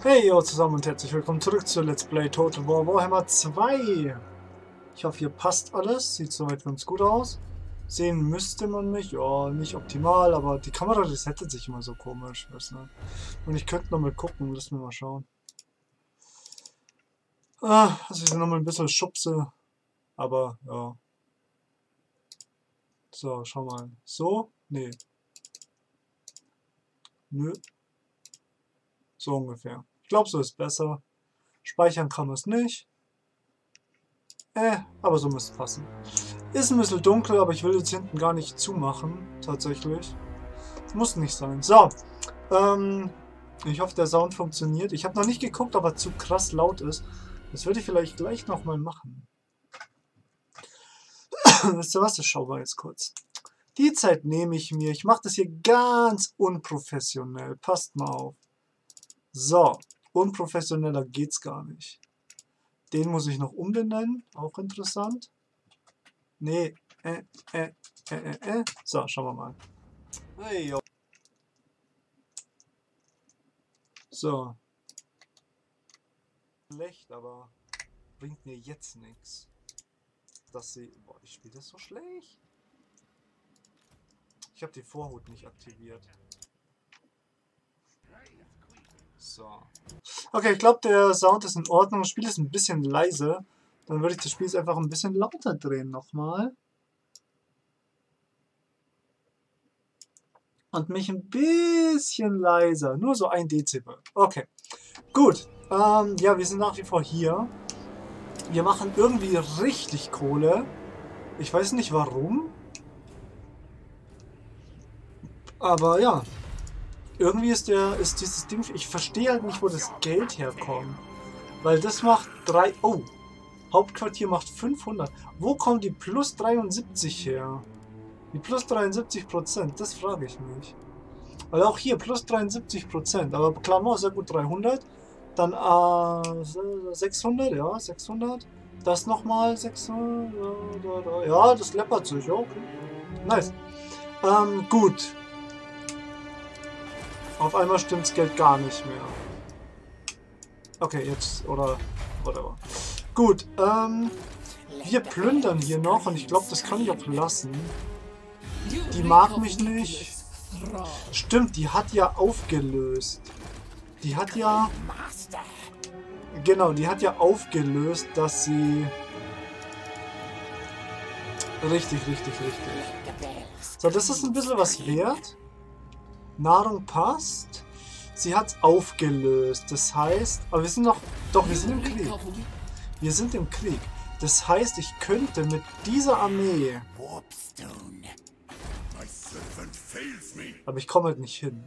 Hey yo zusammen und herzlich willkommen zurück zu Let's Play Total War Warhammer 2. Ich hoffe, hier passt alles. Sieht soweit ganz gut aus. Sehen müsste man mich. Ja, nicht optimal, aber die Kamera resettet sich immer so komisch. Weiß nicht. Und ich könnte nochmal gucken. Lassen wir mal schauen. Also ich nochmal ein bisschen schubse. Aber ja. So, schau mal. So? Nee. Nö. So ungefähr. Ich glaube, so ist besser. Speichern kann man es nicht. Aber so müsste es passen. Ist ein bisschen dunkel, aber ich will jetzt hinten gar nicht zumachen. Tatsächlich. Muss nicht sein. So. Ich hoffe, der Sound funktioniert. Ich habe noch nicht geguckt, ob er zu krass laut ist. Das würde ich vielleicht gleich nochmal machen. Wisst ihr was? Das schauen wir jetzt kurz. Die Zeit nehme ich mir. Ich mache das hier ganz unprofessionell. Passt mal auf. So. Unprofessioneller geht's gar nicht. Den muss ich noch umbenennen. Auch interessant. Nee. So, schauen wir mal. Hey, yo. So. Schlecht, aber bringt mir jetzt nichts. Dass sie... Boah, ich spiele das so schlecht. Ich habe die Vorhut nicht aktiviert. So. Okay, ich glaube, der Sound ist in Ordnung. Das Spiel ist ein bisschen leise. Dann würde ich das Spiel jetzt einfach ein bisschen lauter drehen nochmal. Und mich ein bisschen leiser. Nur so 1 Dezibel. Okay. Gut. Ja, wir sind nach wie vor hier. Wir machen irgendwie richtig Kohle. Ich weiß nicht warum. Aber ja. Irgendwie ist dieses Ding... Ich verstehe halt nicht, wo das Geld herkommt. Weil das macht 3... Oh. Hauptquartier macht 500. Wo kommen die plus 73 her? Die plus 73%, das frage ich mich. Weil auch hier plus 73%. Aber Klammer, sehr gut 300. Dann 600, ja, 600. Das nochmal 600. Ja, das läppert sich, okay. Nice. Gut. Auf einmal stimmt das Geld gar nicht mehr. Okay, jetzt, oder whatever. Gut, wir plündern hier noch und ich glaube, das kann ich auch lassen. Die mag mich nicht. Stimmt, die hat ja aufgelöst. Die hat ja... Genau, die hat ja aufgelöst, dass sie... Richtig. So, das ist ein bisschen was wert. Nahrung passt. Sie hat aufgelöst. Das heißt... Aber wir sind noch... Doch, wir sind im Krieg. Wir sind im Krieg. Das heißt, ich könnte mit dieser Armee... Aber ich komme halt nicht hin.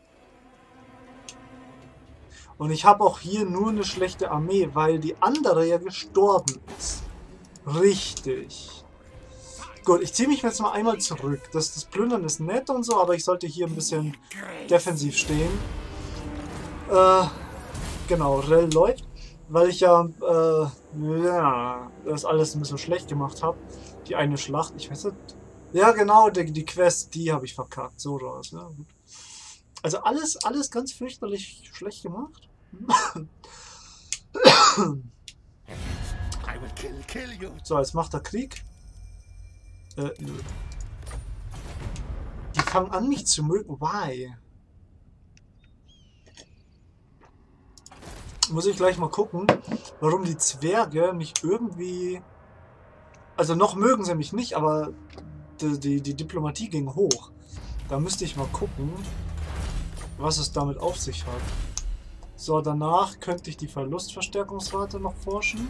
Und ich habe auch hier nur eine schlechte Armee, weil die andere ja gestorben ist. Richtig. Gut, ich ziehe mich jetzt mal einmal zurück. Das Plündern ist nett und so, aber ich sollte hier ein bisschen defensiv stehen. Genau, Rell läuft. Weil ich ja, das alles ein bisschen schlecht gemacht habe. Die eine Schlacht, ich weiß nicht. Ja, genau, die Quest, die habe ich verkackt. So raus, ja. Gut. Also alles ganz fürchterlich schlecht gemacht. So, jetzt macht er Krieg. Nö. Die fangen an, mich zu mögen. Why? Muss ich gleich mal gucken, warum die Zwerge mich irgendwie... Also noch mögen sie mich nicht, aber die Diplomatie ging hoch. Da müsste ich mal gucken, was es damit auf sich hat. So, danach könnte ich die Verlustverstärkungsrate noch forschen.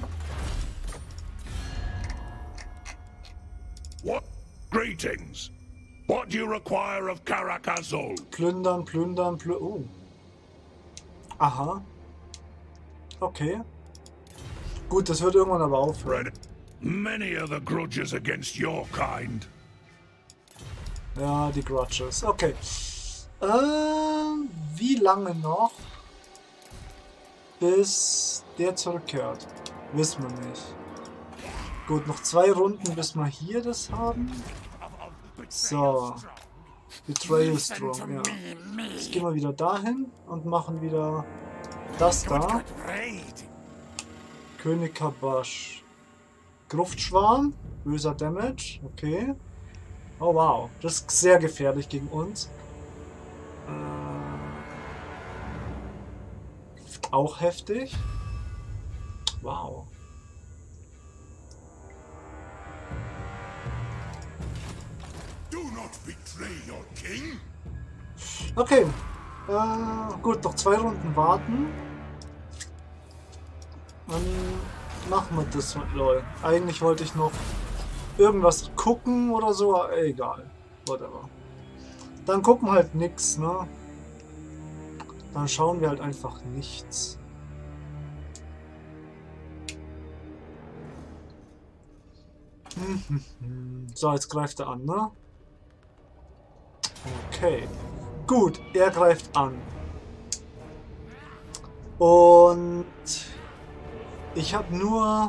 What? Greetings. What do you require of Caracazol? Plündern. Oh. Aha. Okay. Gut, das wird irgendwann aber aufhören. Many are the grudges against your kind. Ja, die Grudges. Okay. Wie lange noch? Bis der zurückkehrt? Wissen wir nicht. Gut, noch 2 Runden, bis wir hier das haben. So. Betrayal Strong, ja. Jetzt gehen wir wieder dahin und machen wieder Das da. König Kabasch. Gruftschwarm. Böser Damage. Okay. Oh wow. Das ist sehr gefährlich gegen uns. Auch heftig. Wow. Okay. Gut, noch 2 Runden warten. Dann machen wir das mit LOL. Eigentlich wollte ich noch irgendwas gucken oder so, aber egal. Whatever. Dann gucken wir halt nichts, ne? Dann schauen wir halt einfach nichts. So, jetzt greift er an, ne? Okay. Gut, er greift an. Und ich habe nur...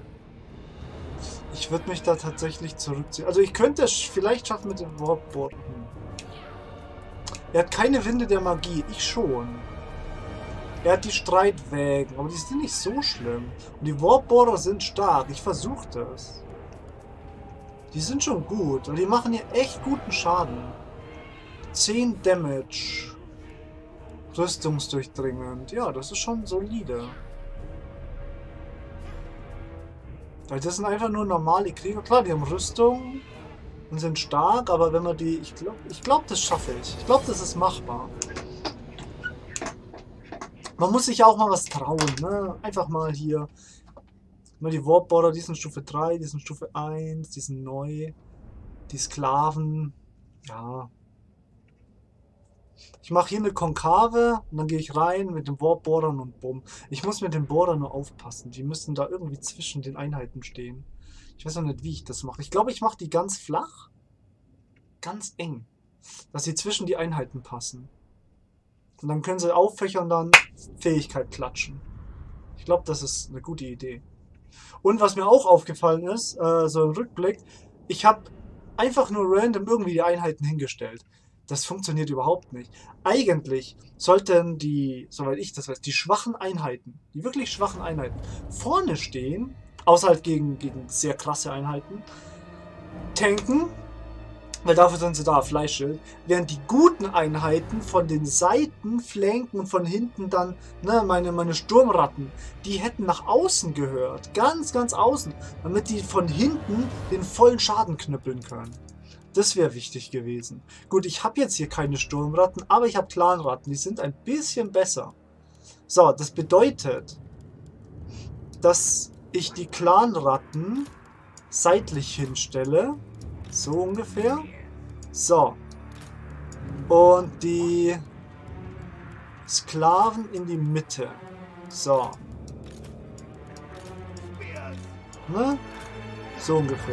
Ich würde mich da tatsächlich zurückziehen. Also ich könnte es vielleicht schaffen mit dem Warpboard. Er hat keine Winde der Magie, ich schon. Er hat die Streitwägen, aber die sind nicht so schlimm. Und die Warpboarder sind stark, ich versuche das. Die sind schon gut und die machen hier echt guten Schaden. 10 Damage. Rüstungsdurchdringend. Ja, das ist schon solide. Weil das sind einfach nur normale Krieger. Klar, die haben Rüstung und sind stark, aber wenn man die... Ich glaube, das schaffe ich. Ich glaube, das ist machbar. Man muss sich auch mal was trauen, ne? Einfach mal hier... Mal die Warpboarder, die sind Stufe 3, die sind Stufe 1, die sind neu. Die Sklaven... Ja... Ich mache hier eine Konkave und dann gehe ich rein mit den Warpboardern und bumm. Ich muss mit den Boardern nur aufpassen. Die müssen da irgendwie zwischen den Einheiten stehen. Ich weiß noch nicht, wie ich das mache. Ich glaube, ich mache die ganz flach. Ganz eng. Dass sie zwischen die Einheiten passen. Und dann können sie auffächern und dann Fähigkeit klatschen. Ich glaube, das ist eine gute Idee. Und was mir auch aufgefallen ist, so im Rückblick, ich habe einfach nur random irgendwie die Einheiten hingestellt. Das funktioniert überhaupt nicht. Eigentlich sollten die, soweit ich das weiß, die schwachen Einheiten, die wirklich schwachen Einheiten, vorne stehen, außer halt gegen sehr krasse Einheiten, tanken, weil dafür sind sie da, Fleischschild, während die guten Einheiten von den Seiten flanken und von hinten dann, ne, meine Sturmratten, die hätten nach außen gehört, ganz, ganz außen, damit die von hinten den vollen Schaden knüppeln können. Das wäre wichtig gewesen. Gut, ich habe jetzt hier keine Sturmratten, aber ich habe Clanratten. Die sind ein bisschen besser. So, das bedeutet, dass ich die Clanratten seitlich hinstelle. So ungefähr. So. Und die Sklaven in die Mitte. So. Ne? So ungefähr.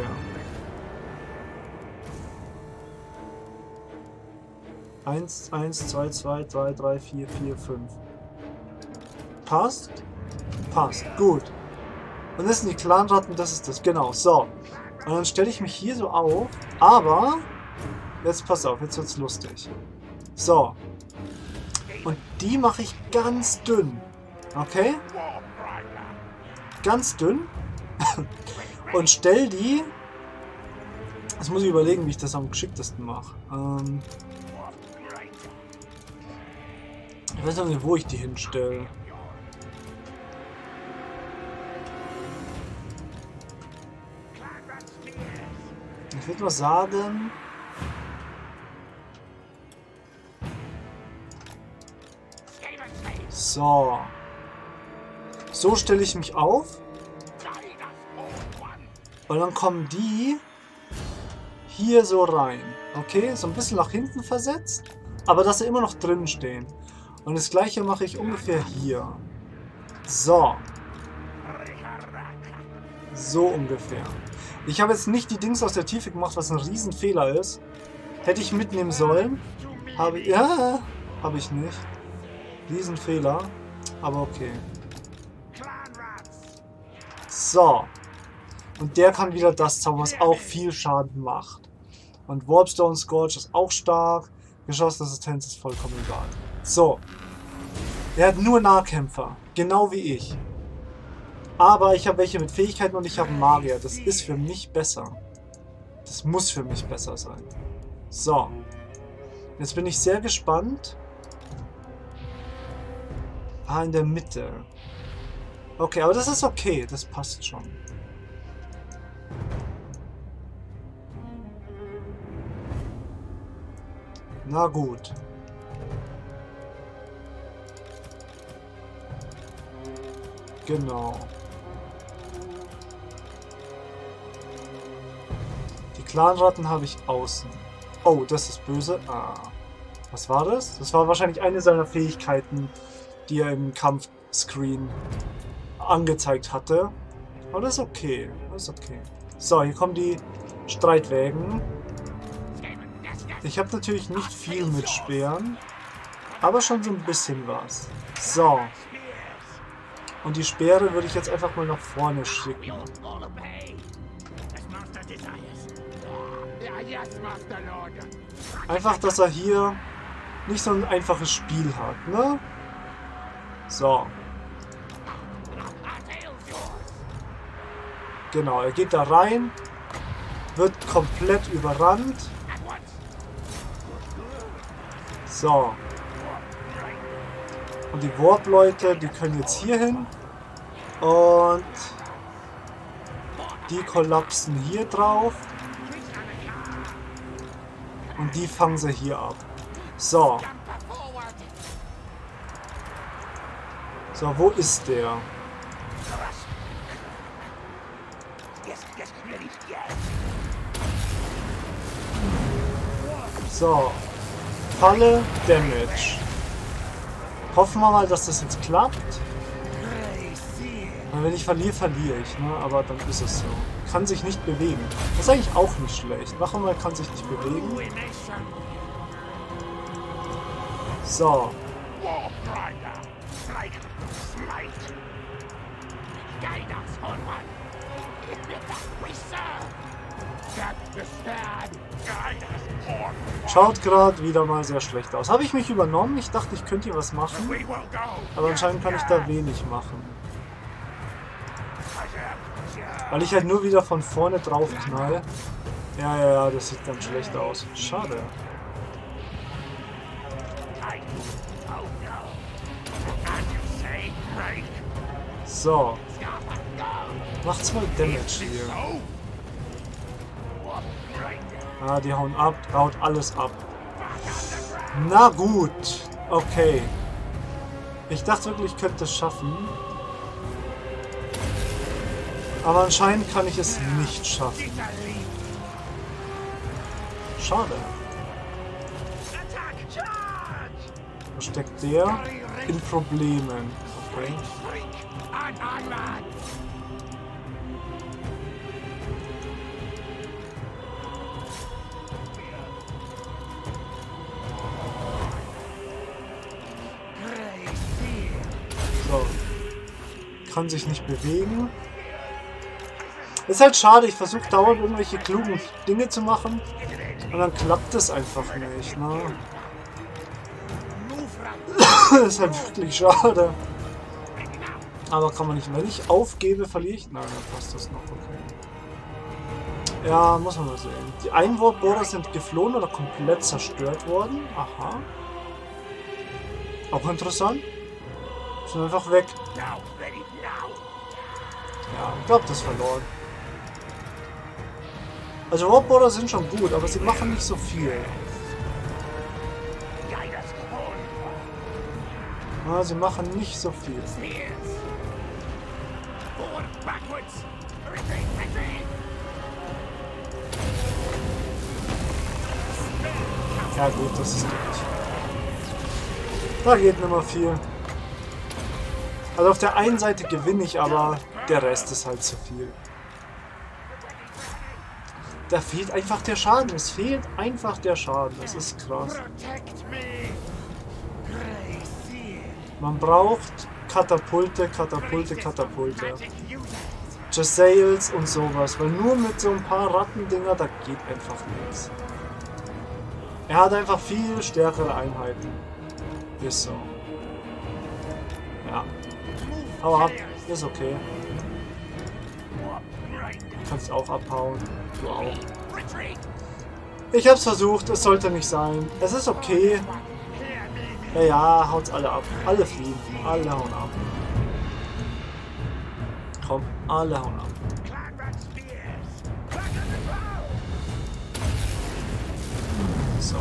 Eins, 2, 2, 3, 3, 4, 4, 5. Passt? Passt. Gut. Und das sind die Clanratten, das ist das. Genau, so. Und dann stelle ich mich hier so auf. Aber, jetzt pass auf, jetzt wird's lustig. So. Und die mache ich ganz dünn. Okay? Ganz dünn. Und stell die... Jetzt muss ich überlegen, wie ich das am geschicktesten mache. Ich weiß noch nicht, wo ich die hinstelle. Ich würde mal sagen... So. So stelle ich mich auf. Und dann kommen die hier so rein. Okay, so ein bisschen nach hinten versetzt. Aber dass sie immer noch drin stehen. Und das gleiche mache ich ungefähr hier. So. So ungefähr. Ich habe jetzt nicht die Dings aus der Tiefe gemacht, was ein Riesenfehler ist. Hätte ich mitnehmen sollen. Habe ich nicht. Riesenfehler. Aber okay. So. Und der kann wieder das zaubern, was auch viel Schaden macht. Und Warpstone Scourge ist auch stark. Geschossenassistenz ist vollkommen egal. So. Er hat nur Nahkämpfer. Genau wie ich. Aber ich habe welche mit Fähigkeiten und ich habe einen Magier. Das ist für mich besser. Das muss für mich besser sein. So. Jetzt bin ich sehr gespannt. Ah, in der Mitte. Okay, aber das ist okay. Das passt schon. Na gut. Genau. Die Clanratten habe ich außen. Oh, das ist böse. Ah. Was war das? Das war wahrscheinlich eine seiner Fähigkeiten, die er im Kampfscreen angezeigt hatte. Aber das ist okay. Das ist okay. So, hier kommen die Streitwägen. Ich habe natürlich nicht viel mit Speeren, aber schon so ein bisschen was. So. Und die Speere würde ich jetzt einfach mal nach vorne schicken. Einfach, dass er hier nicht so ein einfaches Spiel hat, ne? So. Genau, er geht da rein, wird komplett überrannt. So. Und die Warp-Leute, die können jetzt hier hin. Und die kollapsen hier drauf. Und die fangen sie hier ab. So. So, wo ist der? So. Falle, Damage. Hoffen wir mal, dass das jetzt klappt. Und wenn ich verliere, verliere ich, ne? Aber dann ist es so. Kann sich nicht bewegen. Das ist eigentlich auch nicht schlecht. Machen wir, kann sich nicht bewegen. So. Schaut gerade wieder mal sehr schlecht aus. Habe ich mich übernommen? Ich dachte, ich könnte hier was machen. Aber anscheinend kann ich da wenig machen. Weil ich halt nur wieder von vorne drauf knall. Ja, das sieht dann schlecht aus. Schade. So. Macht's mal Damage hier. Ah, die hauen ab. Haut alles ab. Na gut. Okay. Ich dachte wirklich, ich könnte es schaffen. Aber anscheinend kann ich es nicht schaffen. Schade. Wo steckt der? In Problemen. Okay. So. Kann sich nicht bewegen. Ist halt schade, ich versuche dauernd irgendwelche klugen Dinge zu machen und dann klappt es einfach nicht, ne? Ist halt wirklich schade. Aber kann man nicht. Wenn ich aufgebe, verliere ich. Nein, dann passt das noch, okay. Ja, muss man mal sehen. Die Einwurfbohrer sind geflohen oder komplett zerstört worden. Aha. Auch interessant. Sind einfach weg. Ja, ich glaube, das ist verloren. Also Warpbohrer sind schon gut, aber sie machen nicht so viel. Ja, sie machen nicht so viel. Ja gut, das ist gut. Da geht nicht mehr viel. Also auf der einen Seite gewinne ich, aber der Rest ist halt zu viel. Da fehlt einfach der Schaden. Es fehlt einfach der Schaden. Das ist krass. Man braucht Katapulte, Katapulte, Katapulte. Jezzails und sowas. Weil nur mit so ein paar Rattendinger, da geht einfach nichts. Er hat einfach viel stärkere Einheiten. Ist so. Hau ab. Ist okay. Du kannst auch abhauen. Du auch. Ich hab's versucht. Es sollte nicht sein. Es ist okay. Ja, ja, haut's alle ab. Alle fliehen. Alle hauen ab. Komm, alle hauen ab. So.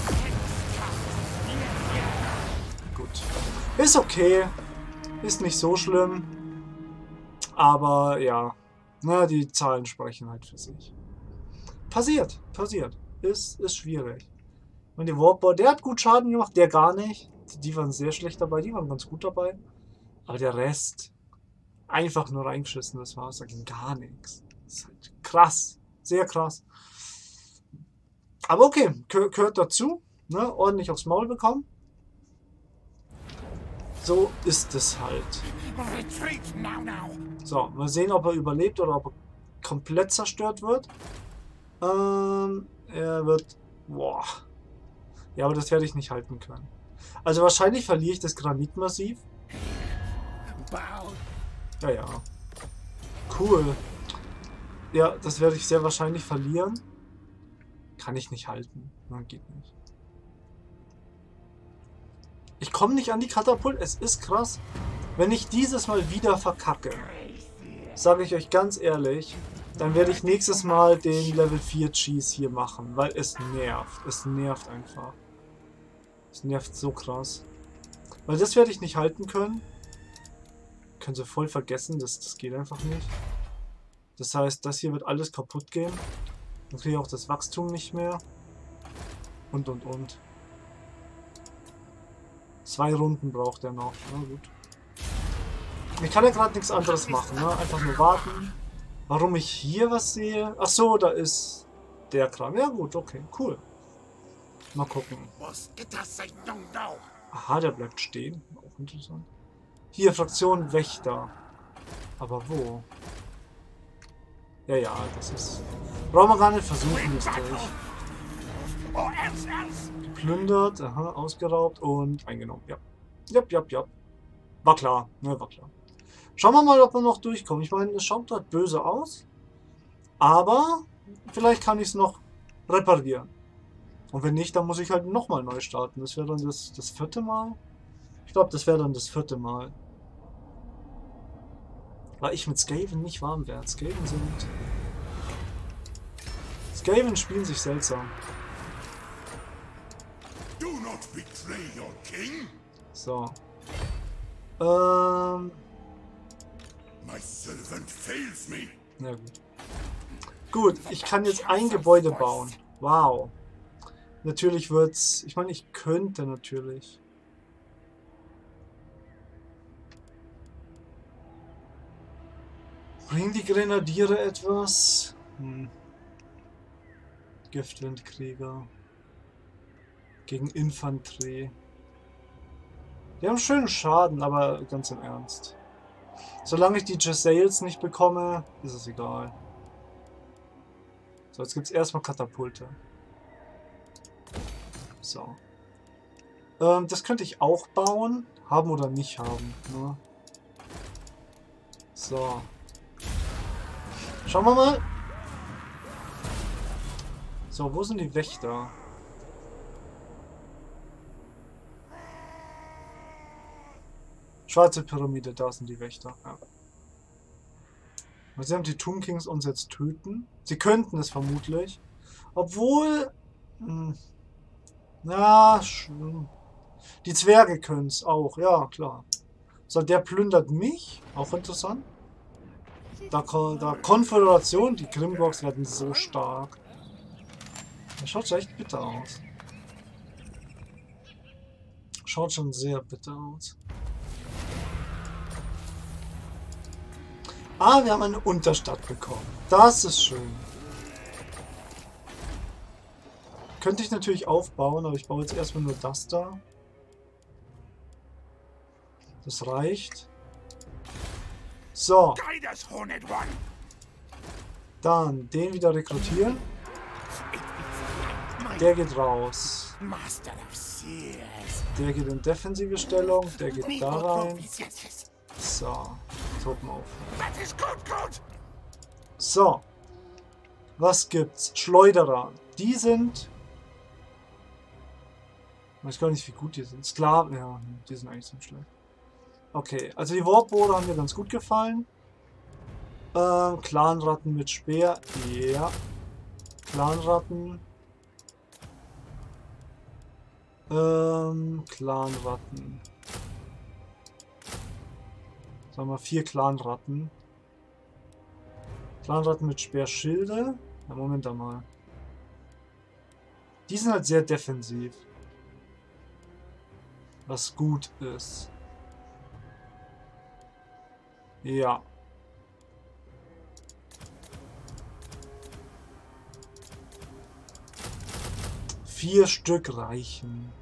Gut. Ist okay. Ist nicht so schlimm. Aber ja. Na, die Zahlen sprechen halt für sich. Passiert. Ist schwierig. Und die Warboard, der hat gut Schaden gemacht, der gar nicht. Die waren sehr schlecht dabei, die waren ganz gut dabei. Aber der Rest, einfach nur reingeschissen, das war's, da ging gar nichts. Das ist halt krass, sehr krass. Aber okay, gehört dazu, ne? Ordentlich aufs Maul bekommen. So ist es halt. So, mal sehen, ob er überlebt oder ob er komplett zerstört wird. Er wird... Boah. Ja, aber das werde ich nicht halten können. Also wahrscheinlich verliere ich das Granitmassiv. Ja, ja. Cool. Ja, das werde ich sehr wahrscheinlich verlieren. Kann ich nicht halten. Nein, geht nicht. Ich komme nicht an die Katapult. Es ist krass. Wenn ich dieses Mal wieder verkacke, sage ich euch ganz ehrlich, dann werde ich nächstes Mal den Level 4 Cheese hier machen, weil es nervt. Es nervt einfach. Es nervt so krass. Weil das werde ich nicht halten können. Können sie voll vergessen, das geht einfach nicht. Das heißt, das hier wird alles kaputt gehen. Dann kriege ich auch das Wachstum nicht mehr. Und. 2 Runden braucht er noch. Na gut. Ich kann ja gerade nichts anderes machen, ne? Einfach nur warten. Warum ich hier was sehe? Ach so, da ist der Kram. Ja gut, okay, cool. Mal gucken. Aha, der bleibt stehen. Auch interessant. Hier, Fraktion Wächter. Aber wo? Ja, ja, das ist... Brauchen wir gar nicht versuchen, ist durch. Geplündert, aha, ausgeraubt und eingenommen. Ja. Ja. War klar, ne, war klar. Schauen wir mal, ob wir noch durchkommen. Ich meine, es schaut dort böse aus. Aber vielleicht kann ich es noch reparieren. Und wenn nicht, dann muss ich halt nochmal neu starten. Das wäre dann das 4. Mal. Ich glaube, das wäre dann das 4. Mal. Weil ich mit Skaven nicht warm werde. Skaven spielen sich seltsam. So. Ja, gut. Gut, ich kann jetzt ein Gebäude bauen. Wow. Natürlich wird's... Ich meine, ich könnte natürlich... Bringen die Grenadiere etwas? Giftwindkrieger. Gegen Infanterie. Die haben schönen Schaden, aber ganz im Ernst. Solange ich die Jezails nicht bekomme, ist es egal. So, jetzt gibt es erstmal Katapulte. So. Das könnte ich auch bauen. Haben oder nicht haben. Ne? So. Schauen wir mal. So, wo sind die Wächter? Schwarze Pyramide, da sind die Wächter. Ja. Sie haben die Tomb Kings uns jetzt töten. Sie könnten es vermutlich. Obwohl... Na, die Zwerge können es auch. Ja, klar. So, der plündert mich. Auch interessant. Da Konföderation, die Grimgorgs werden so stark. Das schaut schon echt bitter aus. Schaut schon sehr bitter aus. Ah, wir haben eine Unterstadt bekommen. Das ist schön. Könnte ich natürlich aufbauen, aber ich baue jetzt erstmal nur das da. Das reicht. So. Dann den wieder rekrutieren. Der geht raus. Der geht in defensive Stellung. Der geht da rein. So, Truppen auf. That is good. So, was gibt's? Schleuderer. Die sind... Ich weiß gar nicht, wie gut die sind. Sklaven, ja, die sind eigentlich ziemlich schlecht. Okay, also die Wartboote haben mir ganz gut gefallen. Clanratten mit Speer. Ja. Clanratten. Clanratten. Sagen wir 4 Clanratten. Clanratten mit Speerschilde. Ja, Moment mal. Die sind halt sehr defensiv. Was gut ist. Ja. Vier Stück reichen.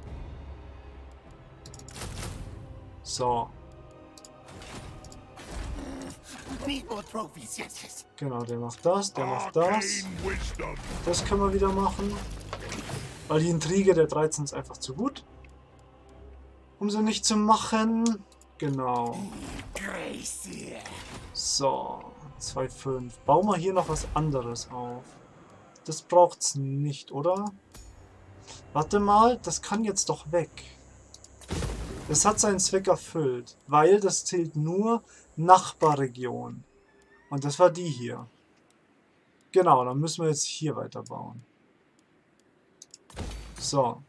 So. Genau, der macht das, der macht das. Das können wir wieder machen. Weil die Intrige der 13 ist einfach zu gut. Um sie nicht zu machen. Genau. So. 2,5. Bauen wir hier noch was anderes auf. Das braucht's nicht, oder? Warte mal, das kann jetzt doch weg. Das hat seinen Zweck erfüllt, weil das zählt nur Nachbarregion. Und das war die hier. Genau, dann müssen wir jetzt hier weiterbauen. So.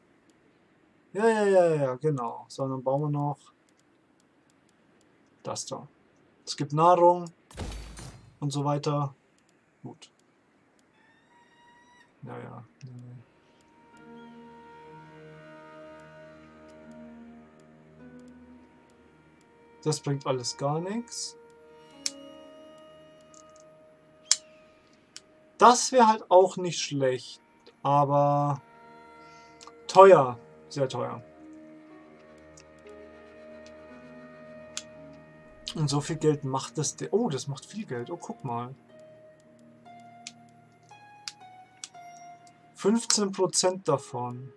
Ja, genau. So, dann bauen wir noch das da. Es gibt Nahrung und so weiter. Gut. Ja. Das bringt alles gar nichts. Das wäre halt auch nicht schlecht, aber teuer, sehr teuer. Und so viel Geld macht das. Oh, das macht viel Geld. Oh, guck mal. 15% davon.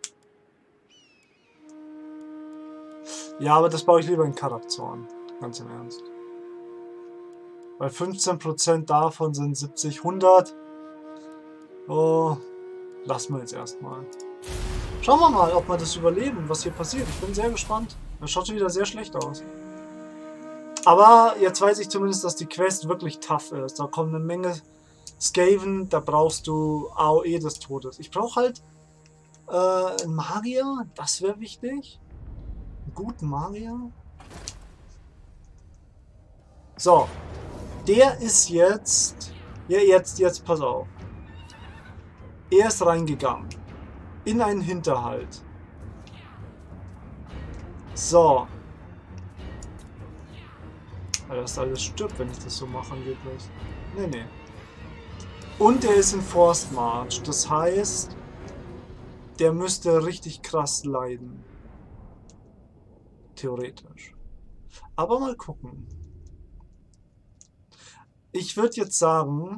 Ja, aber das baue ich lieber in Karak-Zorn. Ganz im Ernst. Weil 15% davon sind 70, 100. Oh, lassen wir jetzt erstmal. Schauen wir mal, ob wir das überleben, was hier passiert. Ich bin sehr gespannt. Das schaut schon wieder sehr schlecht aus. Aber jetzt weiß ich zumindest, dass die Quest wirklich tough ist. Da kommt eine Menge Skaven, da brauchst du AOE des Todes. Ich brauche halt einen Magier, das wäre wichtig. Einen guten Magier. So, der ist jetzt... Ja, jetzt pass auf. Er ist reingegangen. In einen Hinterhalt. So. Weil das alles stirbt, wenn ich das so mache angeblich. Nee. Und er ist in Forced March. Das heißt, der müsste richtig krass leiden. Theoretisch. Aber mal gucken. Ich würde jetzt sagen,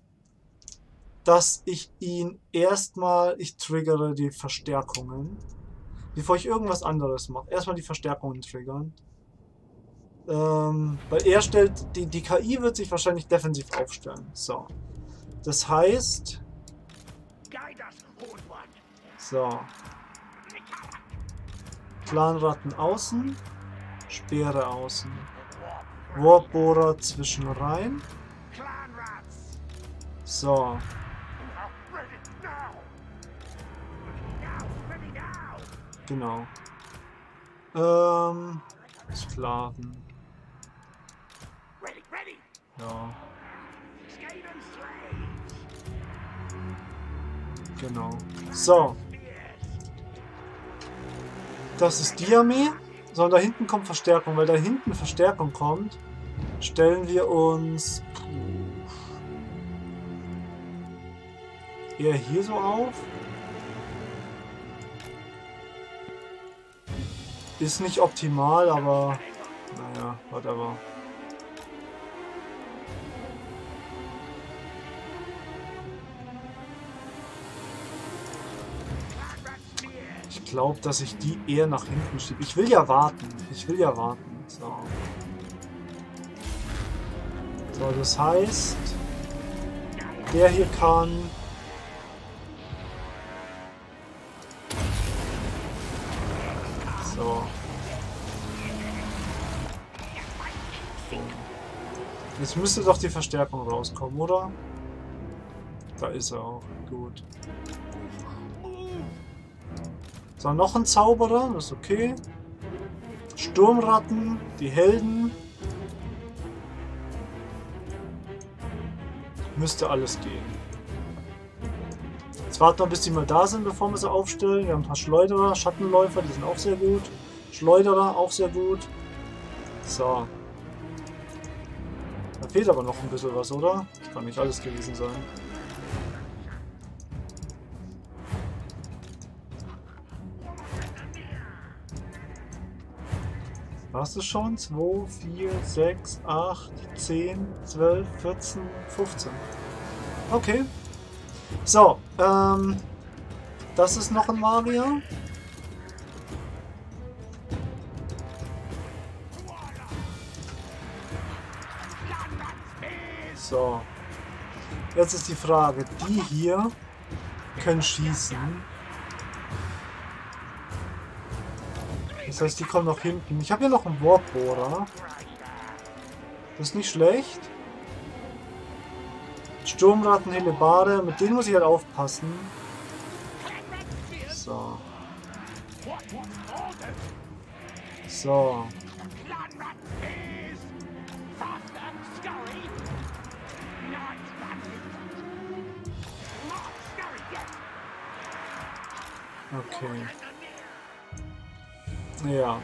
dass ich ihn erstmal... Ich triggere die Verstärkungen. Bevor ich irgendwas anderes mache. Erstmal die Verstärkungen triggern. Weil er stellt... Die KI wird sich wahrscheinlich defensiv aufstellen. So. Das heißt... So. Clanratten außen. Speere außen. Warpbohrer zwischen rein. So. Genau. Sklaven. Ja. Genau. So. Das ist die Armee. So, und da hinten kommt Verstärkung. Weil da hinten Verstärkung kommt, stellen wir uns eher hier so auf. Ist nicht optimal, aber naja, whatever. Ich glaube, dass ich die eher nach hinten schiebe. Ich will ja warten. So. So, das heißt, der hier kann... So. Jetzt müsste doch die Verstärkung rauskommen, oder? Da ist er auch. Gut. So, noch ein Zauberer. Das ist okay. Sturmratten. Die Helden. Müsste alles gehen. Jetzt warten wir, bis die mal da sind, bevor wir sie aufstellen. Wir haben ein paar Schleuderer, Schattenläufer, die sind auch sehr gut. Schleuderer, auch sehr gut. So. Da fehlt aber noch ein bisschen was, oder? Das kann nicht alles gewesen sein. Hast du schon? 2, 4, 6, 8, 10, 12, 14, 15. Okay. So, das ist noch ein Magier. So. Jetzt ist die Frage, die hier können schießen. Das heißt, die kommen noch hinten. Ich habe hier noch einen Warpbohrer. Das ist nicht schlecht. Sturmratten, Hellebarde. Mit denen muss ich halt aufpassen. So. So. Okay. Ja.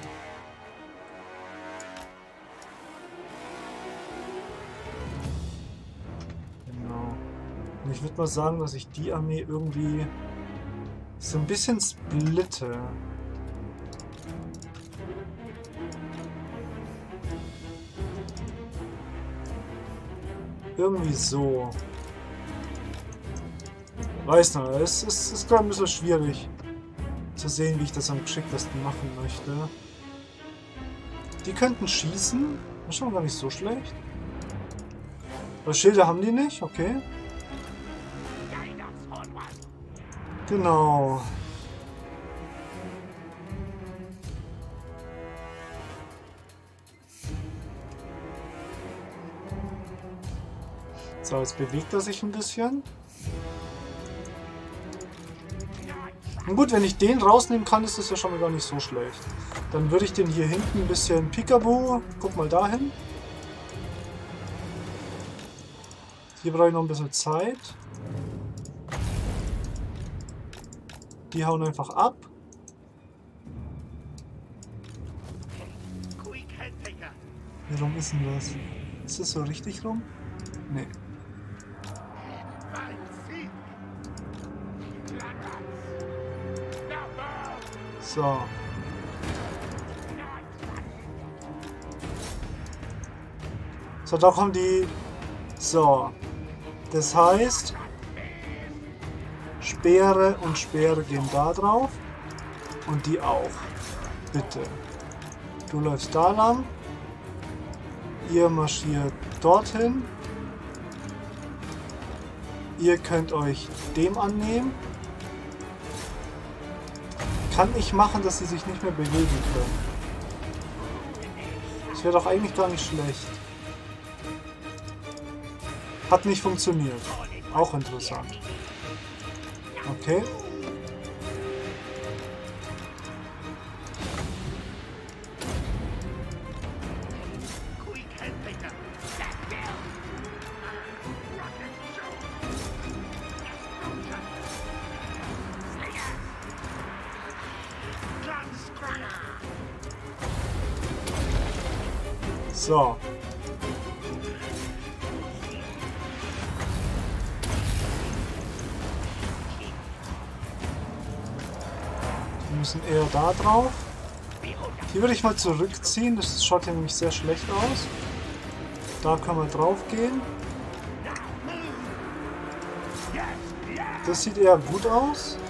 Genau. Und ich würde mal sagen, dass ich die Armee irgendwie so ein bisschen splitte. Irgendwie so. Weiß noch, es ist gerade ein bisschen schwierig zu sehen, wie ich das am geschicktesten machen möchte. Die könnten schießen. Das ist schon gar nicht so schlecht. Aber Schilde haben die nicht, okay. Genau. So, jetzt bewegt er sich ein bisschen. Und gut, wenn ich den rausnehmen kann, ist das ja schon mal gar nicht so schlecht. Dann würde ich den hier hinten ein bisschen Peekaboo. Guck mal dahin. Hier brauche ich noch ein bisschen Zeit. Die hauen einfach ab. Wie rum ist denn das? Ist das so richtig rum? Nee. So. So, da kommen die... So. Das heißt... Speere und Speere gehen da drauf. Und die auch. Bitte. Du läufst da lang. Ihr marschiert dorthin. Ihr könnt euch dem annehmen. Kann ich machen, dass sie sich nicht mehr bewegen können. Das wäre doch eigentlich gar nicht schlecht. Hat nicht funktioniert. Auch interessant. Okay. So. Wir müssen eher da drauf. Hier würde ich mal zurückziehen. Das schaut hier nämlich sehr schlecht aus. Da können wir drauf gehen. Das sieht eher gut aus.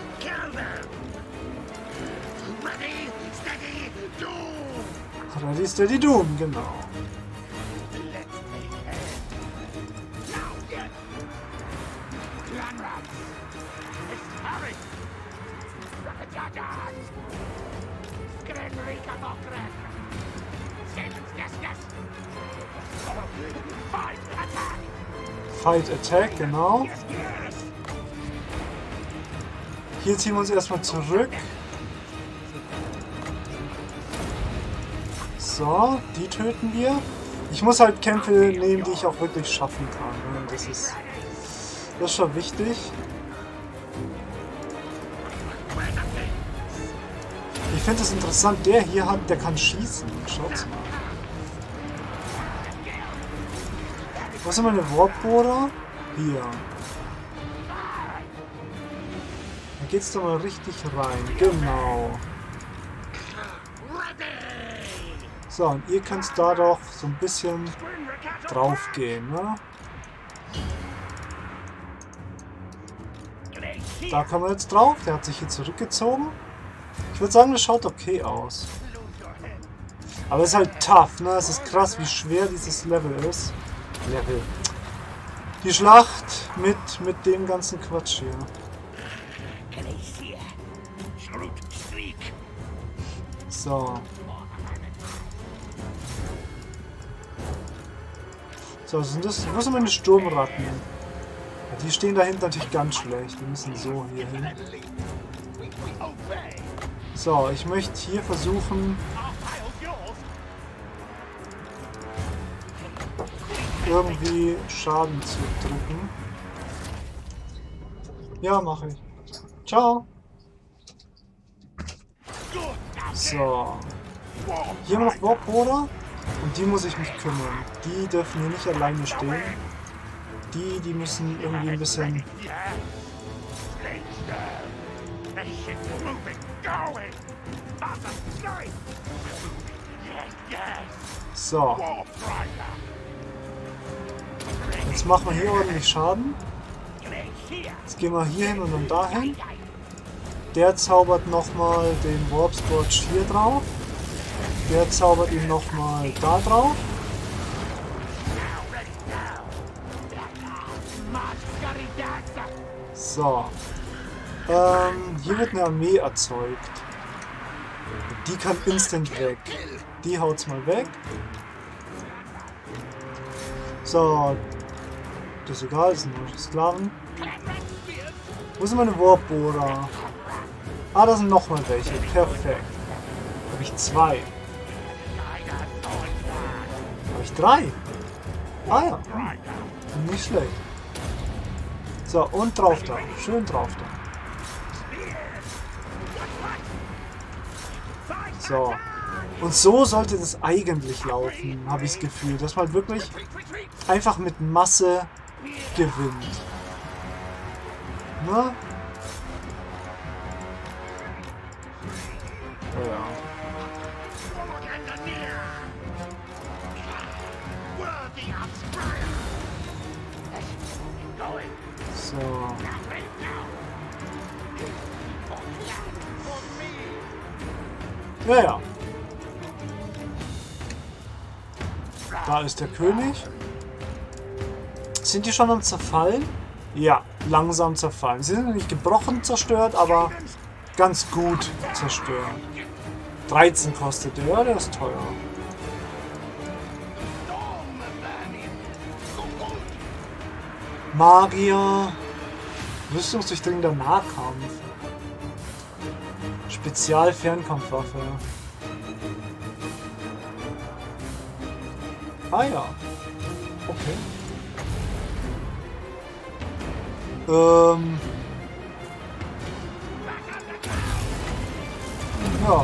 Ready Steady Doom, genau. Fight Attack, genau. Hier ziehen wir uns erstmal zurück. So, die töten wir. Ich muss halt Kämpfe nehmen, die ich auch wirklich schaffen kann. Das ist schon wichtig. Ich finde es interessant, der hier der kann schießen. Schaut's mal. Wo sind meine Warp-Bohrer? Hier. Da geht's doch mal richtig rein. Genau. So, und ihr könnt da doch so ein bisschen drauf gehen, ne? Da kommen wir jetzt drauf. Der hat sich hier zurückgezogen. Ich würde sagen, das schaut okay aus. Aber es ist halt tough, ne? Es ist krass, wie schwer dieses Level ist. Die Schlacht mit dem ganzen Quatsch hier. So. So, was sind das? Wo sind meine Sturmratten? Die stehen da hinten natürlich ganz schlecht. Wir müssen so hier hin. So, ich möchte hier versuchen, irgendwie Schaden zu drücken. Ja, mache ich. Ciao. So. Hier haben wir noch Warp-Bohrer. Und die muss ich mich kümmern. Die dürfen hier nicht alleine stehen. Die müssen irgendwie ein bisschen... So. Jetzt machen wir hier ordentlich Schaden. Jetzt gehen wir hier hin und dann dahin. Der zaubert nochmal den Warp Scorch hier drauf. Der zaubert ihn nochmal da drauf. So. Hier wird eine Armee erzeugt. Die kann instant weg. Die haut's mal weg. So. Das ist egal, das sind nur Sklaven. Wo sind meine Warp-Bohrer? Ah, da sind nochmal welche. Perfekt. Habe ich 2. Habe ich 3. Ah ja. Nicht schlecht. So, und drauf da. Schön drauf da. So. Und so sollte das eigentlich laufen, habe ich das Gefühl. Dass man wirklich einfach mit Masse gewinnt. Na? Oh ja. So. Ja, ja. Da ist der König. Sind die schon am Zerfallen? Ja, langsam zerfallen. Sie sind nicht gebrochen zerstört, aber ganz gut zerstört. 13 kostet der, ja, der ist teuer. Magier. Rüstungsdurchdringender Nahkampf. Spezial-Fernkampfwaffe. Ah ja. Okay. Ja.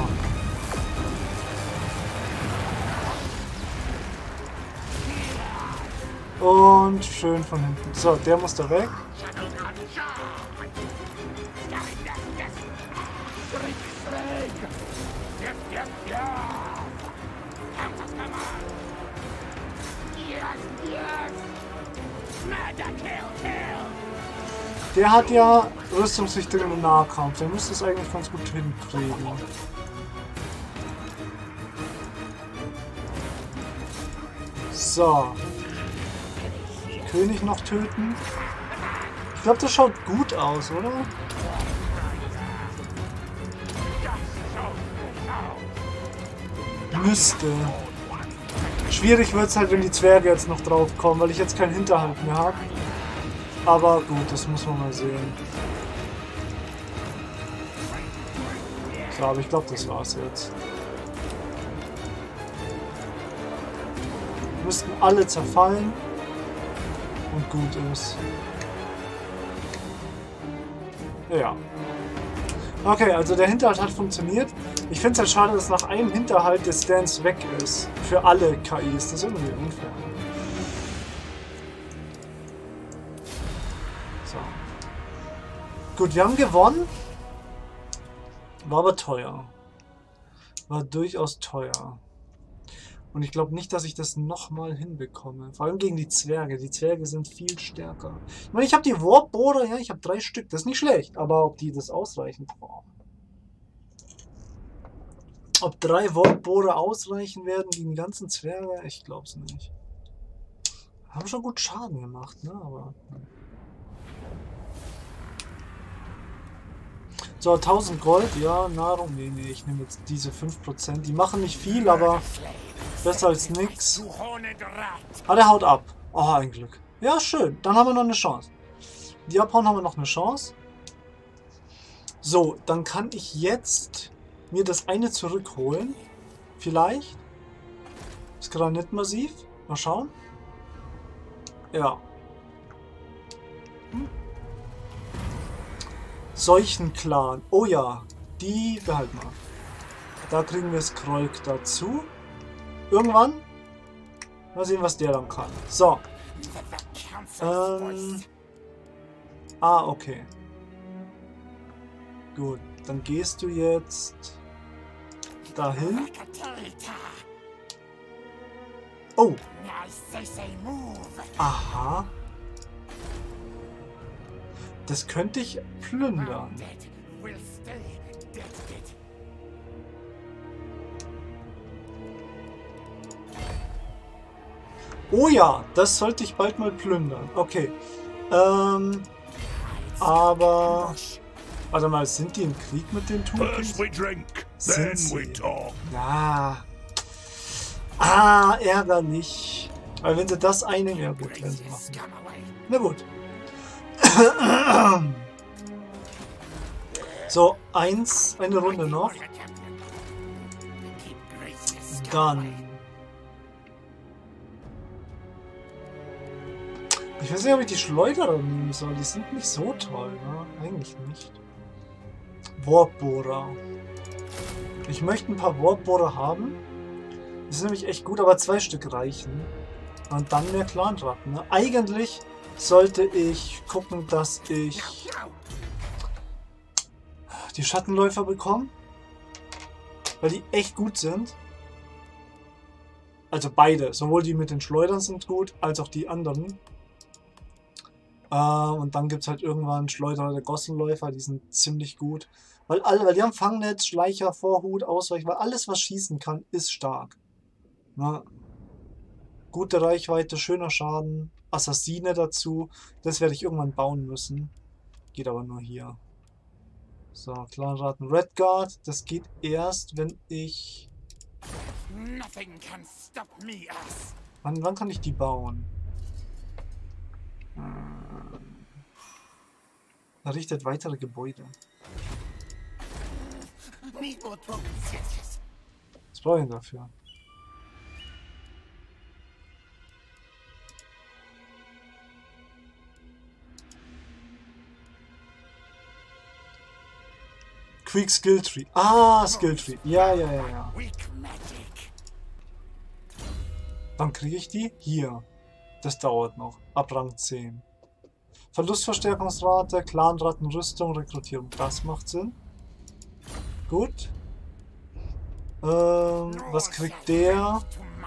Und schön von hinten. So, der muss da weg. Der hat ja rüstungsdurchdringenden Nahkampf. Der müsste es eigentlich ganz gut hinkriegen. So. König noch töten. Ich glaube, das schaut gut aus, oder? Müsste. Schwierig wird es halt, wenn die Zwerge jetzt noch drauf kommen, weil ich jetzt keinen Hinterhalt mehr habe. Aber gut, das muss man mal sehen. So, aber ich glaube, das war's jetzt. Müssten alle zerfallen. Und gut ist. Ja. Okay, also der Hinterhalt hat funktioniert. Ich finde es halt schade, dass nach einem Hinterhalt der Stance weg ist. Für alle KIs. Das ist irgendwie unfair. So. Gut, wir haben gewonnen. War aber teuer. War durchaus teuer. Und ich glaube nicht, dass ich das nochmal hinbekomme. Vor allem gegen die Zwerge. Die Zwerge sind viel stärker. Ich meine, ich habe die Warp-Bohrer, ja, ich habe 3 Stück. Das ist nicht schlecht. Aber ob die das ausreichen? Boah. Ob 3 Warp-Bohrer ausreichen werden gegen die ganzen Zwerge? Ich glaube es nicht. Haben schon gut Schaden gemacht, ne? Aber... So, 1000 Gold, ja, Nahrung, nee, ich nehme jetzt diese 5%. Die machen nicht viel, aber besser als nix. Ah, der haut ab. Oh, ein Glück. Ja, schön, dann haben wir noch eine Chance. Die abhauen, haben wir noch eine Chance. So, dann kann ich jetzt mir das eine zurückholen. Vielleicht. Das Granitmassiv. Mal schauen. Ja. Seuchenclan. Oh ja, die behalten wir. Da kriegen wir Skrolk dazu. Irgendwann. Mal sehen, was der dann kann. So. Okay. Gut, dann gehst du jetzt dahin. Oh. Aha. Das könnte ich plündern. Oh ja, das sollte ich bald mal plündern. Okay. Aber... Warte mal, sind die im Krieg mit den Tulpis? Sind sie? Ja. Ah, ärgerlich. Weil wenn sie das einnehmen... Ja gut, werden sie machen. Na gut. So, eine Runde noch. Dann. Ich weiß nicht, ob ich die Schleuderer nehmen soll. Die sind nicht so toll, ne? Eigentlich nicht. Warpbohrer. Ich möchte ein paar Warpbohrer haben. Die sind nämlich echt gut, aber 2 Stück reichen. Und dann mehr Clanratten, ne? Eigentlich sollte ich gucken, dass ich die Schattenläufer bekomme, weil die echt gut sind. Also beide, sowohl die mit den Schleudern sind gut, als auch die anderen. Und dann gibt es halt irgendwann Schleuderer der Gossenläufer, die sind ziemlich gut. Weil die haben Fangnetz, Schleicher, Vorhut, Ausweich, weil alles, was schießen kann, ist stark. Na, gute Reichweite, schöner Schaden. Assassine dazu. Das werde ich irgendwann bauen müssen. Geht aber nur hier. So, Clanraten Redguard. Das geht erst, wenn ich... Wann kann ich die bauen? Errichtet weitere Gebäude. Was brauche ich denn dafür? Quick Skill Tree. Ah, Skill Tree. Ja. Dann kriege ich die hier. Das dauert noch. Ab Rang 10. Verlustverstärkungsrate, Clanrattenrüstung, Rekrutierung. Das macht Sinn. Gut. Was kriegt der?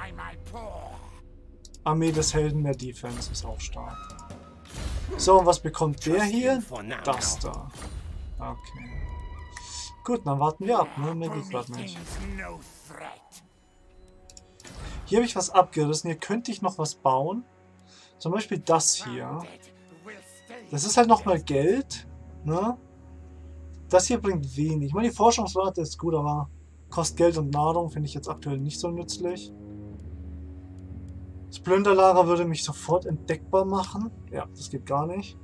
Armee des Helden, mehr Defense. Ist auch stark. So, und was bekommt der hier? Das da. Okay. Gut, dann warten wir ab, ne? Mehr geht gerade nicht. Hier habe ich was abgerissen. Hier könnte ich noch was bauen. Zum Beispiel das hier. Das ist halt nochmal Geld. Ne? Das hier bringt wenig. Ich meine, die Forschungsrate ist gut, aber kostet Geld und Nahrung. Finde ich jetzt aktuell nicht so nützlich. Das Plünderlager würde mich sofort entdeckbar machen. Ja, das geht gar nicht.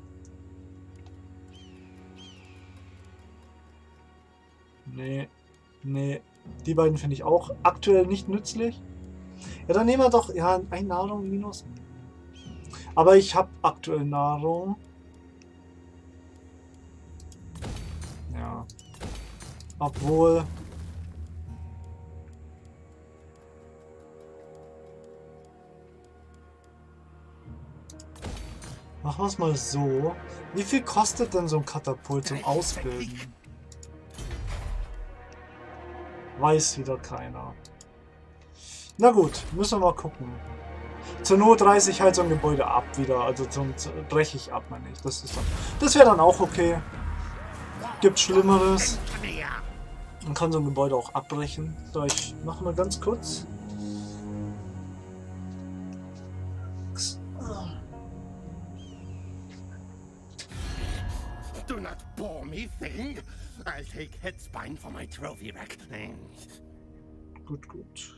Nee, nee. Die beiden finde ich auch aktuell nicht nützlich. Ja, dann nehmen wir doch, ja, ein Nahrung minus. Aber ich habe aktuell Nahrung. Ja. Obwohl... Machen wir es mal so. Wie viel kostet denn so ein Katapult zum Ausbilden? Weiß wieder keiner. Na gut, müssen wir mal gucken. Zur Not reiße ich halt so ein Gebäude ab wieder. Also breche ich ab, meine ich. Das wäre dann auch okay. Gibt Schlimmeres. Man kann so ein Gebäude auch abbrechen. So, ich mache mal ganz kurz. Do not bore me, thing. I'll take Headspine for my trophy back. Gut, gut.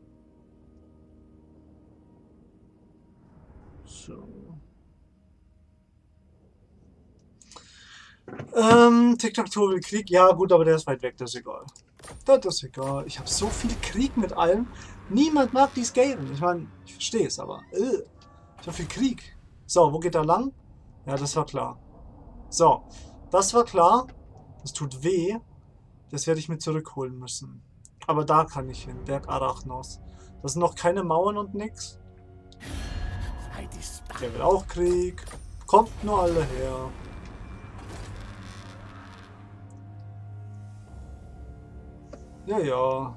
So. Tic-Tac-Toe will Krieg. Ja, gut, aber der ist weit weg, das ist egal. Das ist egal. Ich habe so viel Krieg mit allem. Niemand mag die Skaten. Ich meine, ich verstehe es, aber. So viel Krieg. So, wo geht er lang? Ja, das war klar. So, das war klar. Das tut weh. Das werde ich mir zurückholen müssen. Aber da kann ich hin. Berg Arachnos. Das sind noch keine Mauern und nix. Der will auch Krieg. Kommt nur alle her. Ja, ja.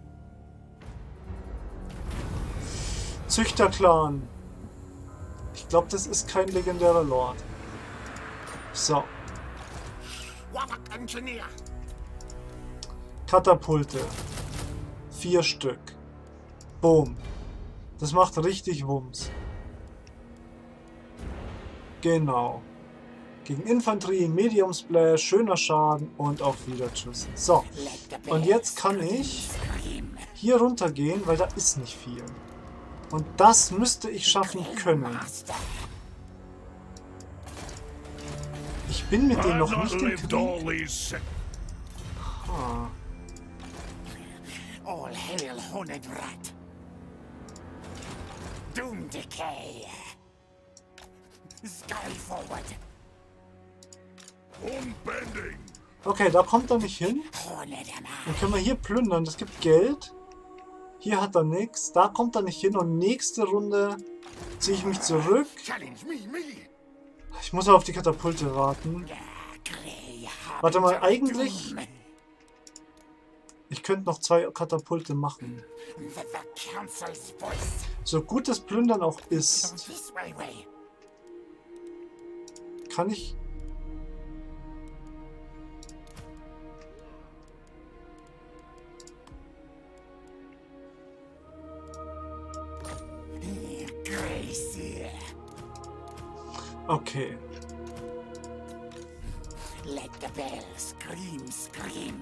Züchterclan. Ich glaube, das ist kein legendärer Lord. So. Katapulte. 4 Stück. Boom. Das macht richtig Wumms. Genau. Gegen Infanterie, Medium Splash, schöner Schaden und auf Wiederschuss. So. Und jetzt kann ich hier runter gehen, weil da ist nicht viel. Und das müsste ich schaffen können. Ich bin mit denen noch nicht im Krieg. Ah. All hail Horned Rat. Doom Decay. Sky forward. Unbending. Okay, da kommt er nicht hin. Dann können wir hier plündern. Das gibt Geld. Hier hat er nichts. Da kommt er nicht hin. Und nächste Runde ziehe ich mich zurück. Ich muss auf die Katapulte warten. Warte mal, eigentlich... Ich könnte noch 2 Katapulte machen. So gut das Plündern auch ist, kann ich... Okay. Let the bell scream, scream.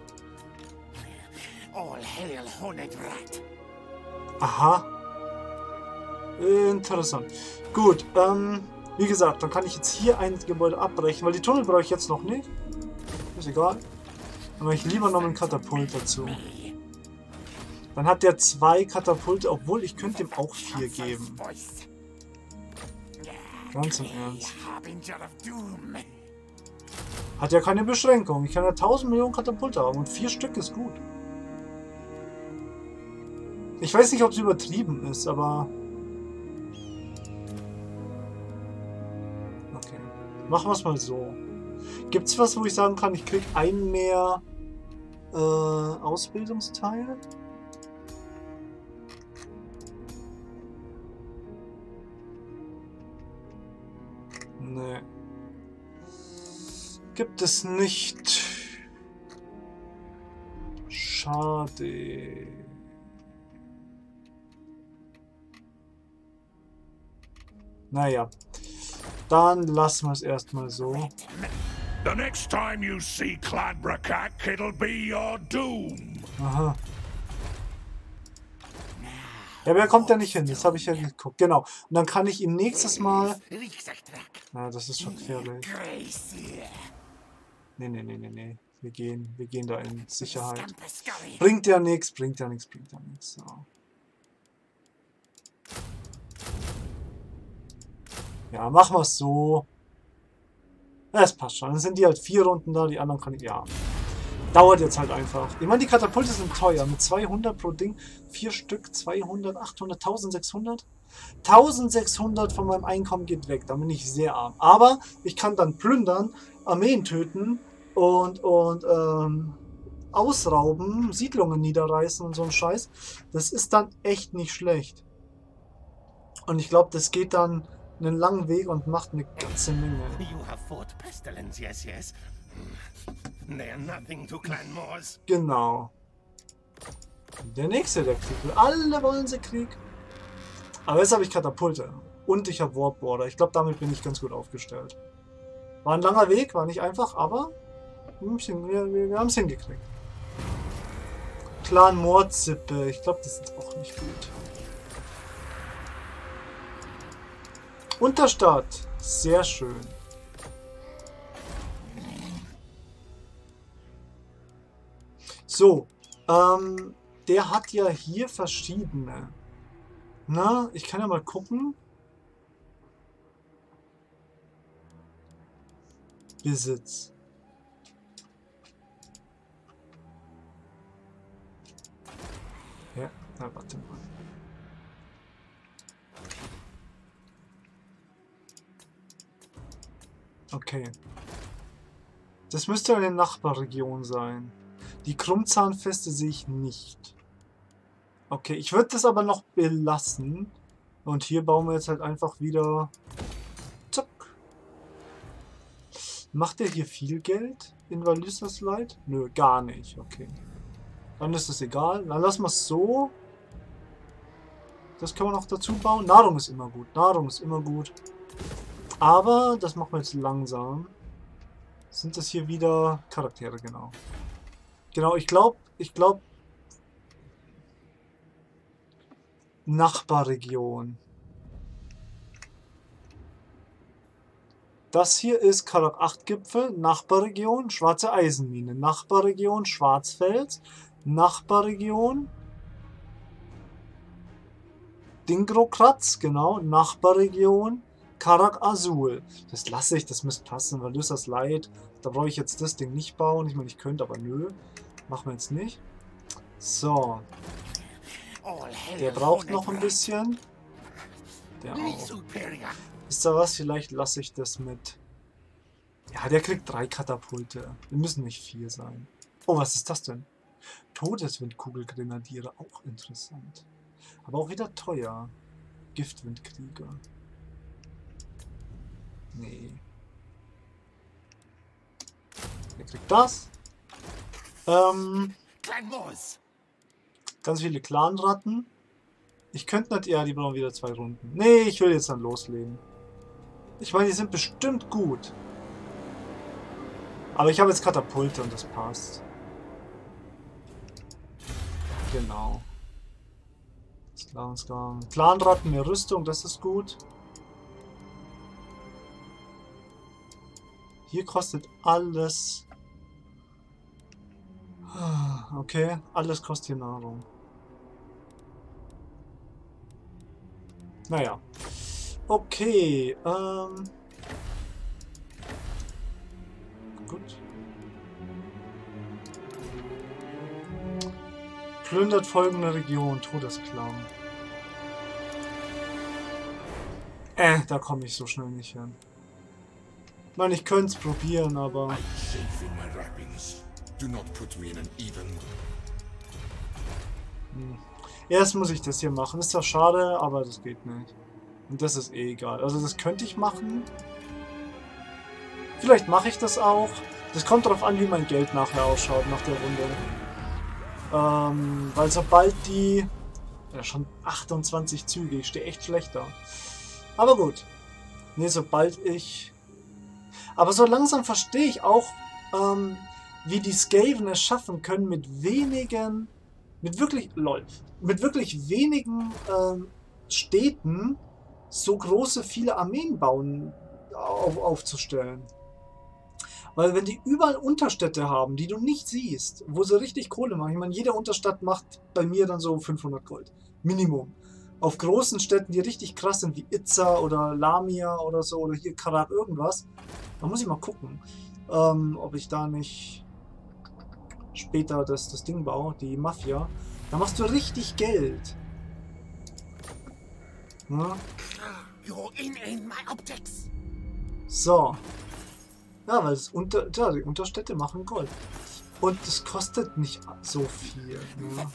All hail Horned Rat. Aha. Interessant. Gut, wie gesagt, dann kann ich jetzt hier ein Gebäude abbrechen, weil die Tunnel brauche ich jetzt noch nicht. Ist egal. Aber ich lieber noch einen Katapult dazu. Dann hat der 2 Katapulte, obwohl ich könnte ihm auch 4 geben. Ganz im Ernst. Hat ja keine Beschränkung. Ich kann ja 1000 Millionen Katapulte haben und 4 Stück ist gut. Ich weiß nicht, ob es übertrieben ist, aber... Okay. Machen wir es mal so. Gibt es was, wo ich sagen kann, ich krieg einen mehr Ausbildungsteil? Nee. Gibt es nicht. Schade. Naja. Dann lassen wir es erstmal so. The next time you see Cladbrakak, it'll be your doom. Aha. Ja, wer kommt da nicht hin? Das habe ich ja geguckt. Genau. Und dann kann ich ihm nächstes Mal... Na, das ist schon gefährlich. Nee. Wir gehen da in Sicherheit. Bringt ja nichts. So. Ja, machen wir es so. Ja, es passt schon. Dann sind die halt 4 Runden da, die anderen kann ich... Ja. Dauert jetzt halt einfach. Ich meine, die Katapulte sind teuer. Mit 200 pro Ding. 4 Stück, 200, 800, 1600. 1600 von meinem Einkommen geht weg. Da bin ich sehr arm. Aber ich kann dann plündern, Armeen töten und ausrauben, Siedlungen niederreißen und so ein Scheiß. Das ist dann echt nicht schlecht. Und ich glaube, das geht dann einen langen Weg und macht eine ganze Menge. You have fought pestilence, yes. They're nothing to Clan Moors. Genau. Der nächste, der Krieg will. Alle wollen sie Krieg. Aber jetzt habe ich Katapulte. Und ich habe Warpborder. Ich glaube, damit bin ich ganz gut aufgestellt. War ein langer Weg, war nicht einfach, aber wir haben es hingekriegt. Clan Moorzippe. Ich glaube, das ist auch nicht gut. Unterstadt. Sehr schön. So. Der hat ja hier verschiedene. Na, ich kann ja mal gucken. Besitz. Ja, na, warte mal. Okay. Das müsste eine Nachbarregion sein. Die Krummzahnfeste sehe ich nicht. Okay, ich würde das aber noch belassen. Und hier bauen wir jetzt halt einfach wieder... Zack. Macht der hier viel Geld in Valysas Light? Nö, gar nicht. Okay. Dann ist es egal. Dann lassen wir es so. Das kann man noch dazu bauen. Nahrung ist immer gut. Nahrung ist immer gut. Aber das machen wir jetzt langsam. Sind das hier wieder Charaktere, genau. Genau, ich glaube... Nachbarregion. Das hier ist Karak 8 Gipfel, Nachbarregion, Schwarze Eisenmine, Nachbarregion, Schwarzfels, Nachbarregion, Dingrokratz, genau, Nachbarregion, Karak Azul. Das lasse ich, das müsste passen, weil Valysas Light, da brauche ich jetzt das Ding nicht bauen. Ich meine, ich könnte, aber nö, machen wir jetzt nicht. So. Der braucht noch ein bisschen. Der auch. Wisst ihr was? Vielleicht lasse ich das mit. Ja, der kriegt 3 Katapulte. Wir müssen nicht 4 sein. Oh, was ist das denn? Todeswindkugelgrenadiere. Auch interessant. Aber auch wieder teuer. Giftwindkrieger. Nee. Der kriegt das. Ganz viele Clanratten. Ich könnte nicht... Ja, die brauchen wieder 2 Runden. Nee, ich will jetzt dann loslegen. Ich meine, die sind bestimmt gut. Aber ich habe jetzt Katapulte und das passt. Genau. Clanratten, mehr Rüstung, das ist gut. Hier kostet alles... Okay, alles kostet hier Nahrung. Naja. Okay, gut. Plündert folgende Region, Todesklauen. Da komme ich so schnell nicht hin. Ich meine, ich könnte es probieren, aber... Erst muss ich das hier machen. Ist zwar schade, aber das geht nicht. Und das ist eh egal. Also das könnte ich machen. Vielleicht mache ich das auch. Das kommt darauf an, wie mein Geld nachher ausschaut, nach der Runde. Weil sobald die... Ja, schon 28 Züge. Ich stehe echt schlecht da. Aber gut. Nee, sobald ich... Aber so langsam verstehe ich auch, wie die Skaven es schaffen können, mit wenigen... Mit wirklich wenigen Städten so große, viele Armeen aufzustellen. Weil wenn die überall Unterstädte haben, die du nicht siehst, wo sie richtig Kohle machen, ich meine, jede Unterstadt macht bei mir dann so 500 Gold. Minimum. Auf großen Städten, die richtig krass sind, wie Itza oder Lamia oder so, oder hier Karat irgendwas, da muss ich mal gucken, ob ich da nicht später das Ding baue, die Mafia. Da machst du richtig Geld. Ja? So. Ja, weil die Unterstädte machen Gold. Und es kostet nicht so viel. Ne?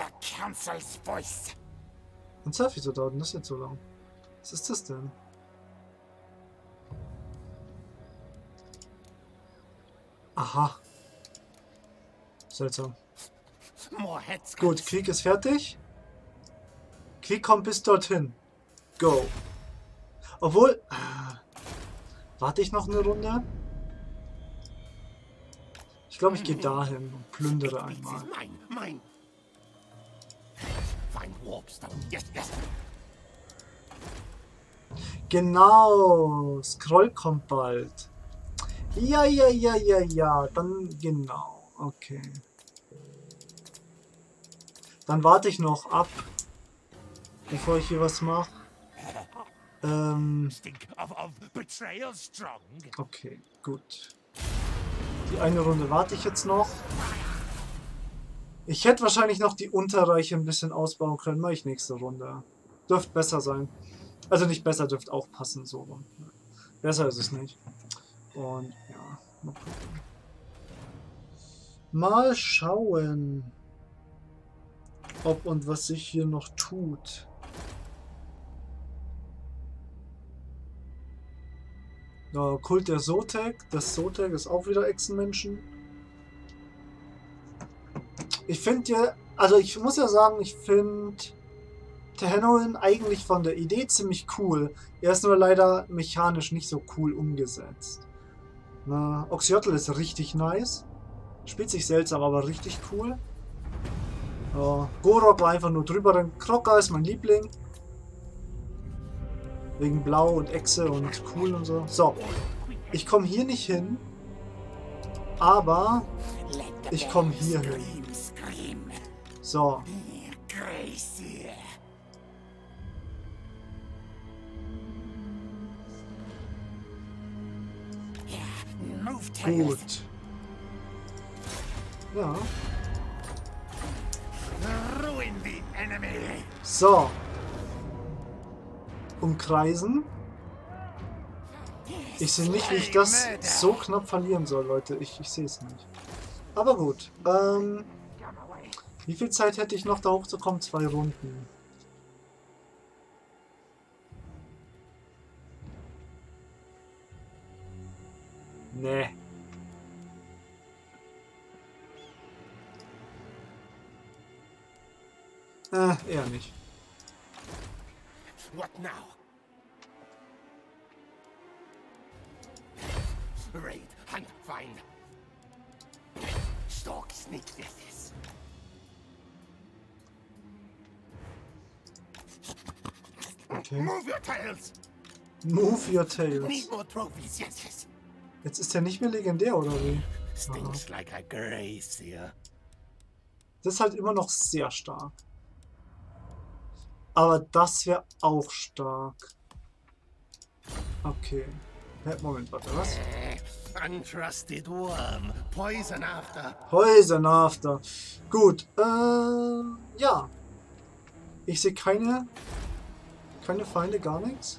Und Zeit, wieso dauert das jetzt so lang? Was ist das denn? Aha. Seltsam. Gut, Krieg ist fertig. Krieg kommt bis dorthin. Go. Obwohl... warte ich noch eine Runde? Ich glaube, ich gehe dahin und plündere einmal. Genau. Scroll kommt bald. Ja. Dann genau. Okay. Dann warte ich noch ab, bevor ich hier was mache. Okay, gut. Die eine Runde warte ich jetzt noch. Ich hätte wahrscheinlich noch die Unterreiche ein bisschen ausbauen können. Mache ich nächste Runde. Dürfte besser sein. Also nicht besser, dürfte auch passen. So rum. Besser ist es nicht. Und ja, mal gucken. Mal schauen, ob und was sich hier noch tut. Ja, Kult der Sotek. Das Sotek ist auch wieder Echsenmenschen. Ich finde ja, also ich muss ja sagen, ich finde Tehenorin eigentlich von der Idee ziemlich cool. Er ist nur leider mechanisch nicht so cool umgesetzt. Na, Oxyotl ist richtig nice. Spielt sich seltsam, aber richtig cool. Gorok war einfach nur drüber. Krocker ist mein Liebling. Wegen Blau und Echse und cool und so. So, ich komme hier nicht hin. Aber ich komme hier hin. So. Gut. Ja. So. Umkreisen. Ich sehe nicht, wie ich das so knapp verlieren soll, Leute. Ich sehe es nicht. Aber gut. Wie viel Zeit hätte ich noch, da hochzukommen? 2 Runden. Nee. Eher nicht. What now? Raid, hunt, find. Stalk, sneak, this. Okay. Move your tails. Move your tails. Need more trophies, yes. Jetzt ist er nicht mehr legendär, oder wie? Stinks like a gracier. Das ist halt immer noch sehr stark. Aber das wäre auch stark. Okay. Moment, warte, was? Untrusted worm. Poison after. Poison after. Gut. Ja. Ich sehe keine Feinde, gar nichts.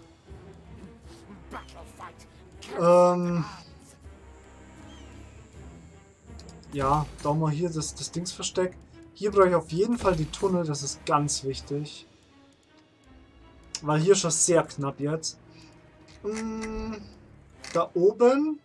Ja, da mal hier das Dings versteckt. Hier brauche ich auf jeden Fall die Tunnel, das ist ganz wichtig. Weil hier schon sehr knapp jetzt. Da oben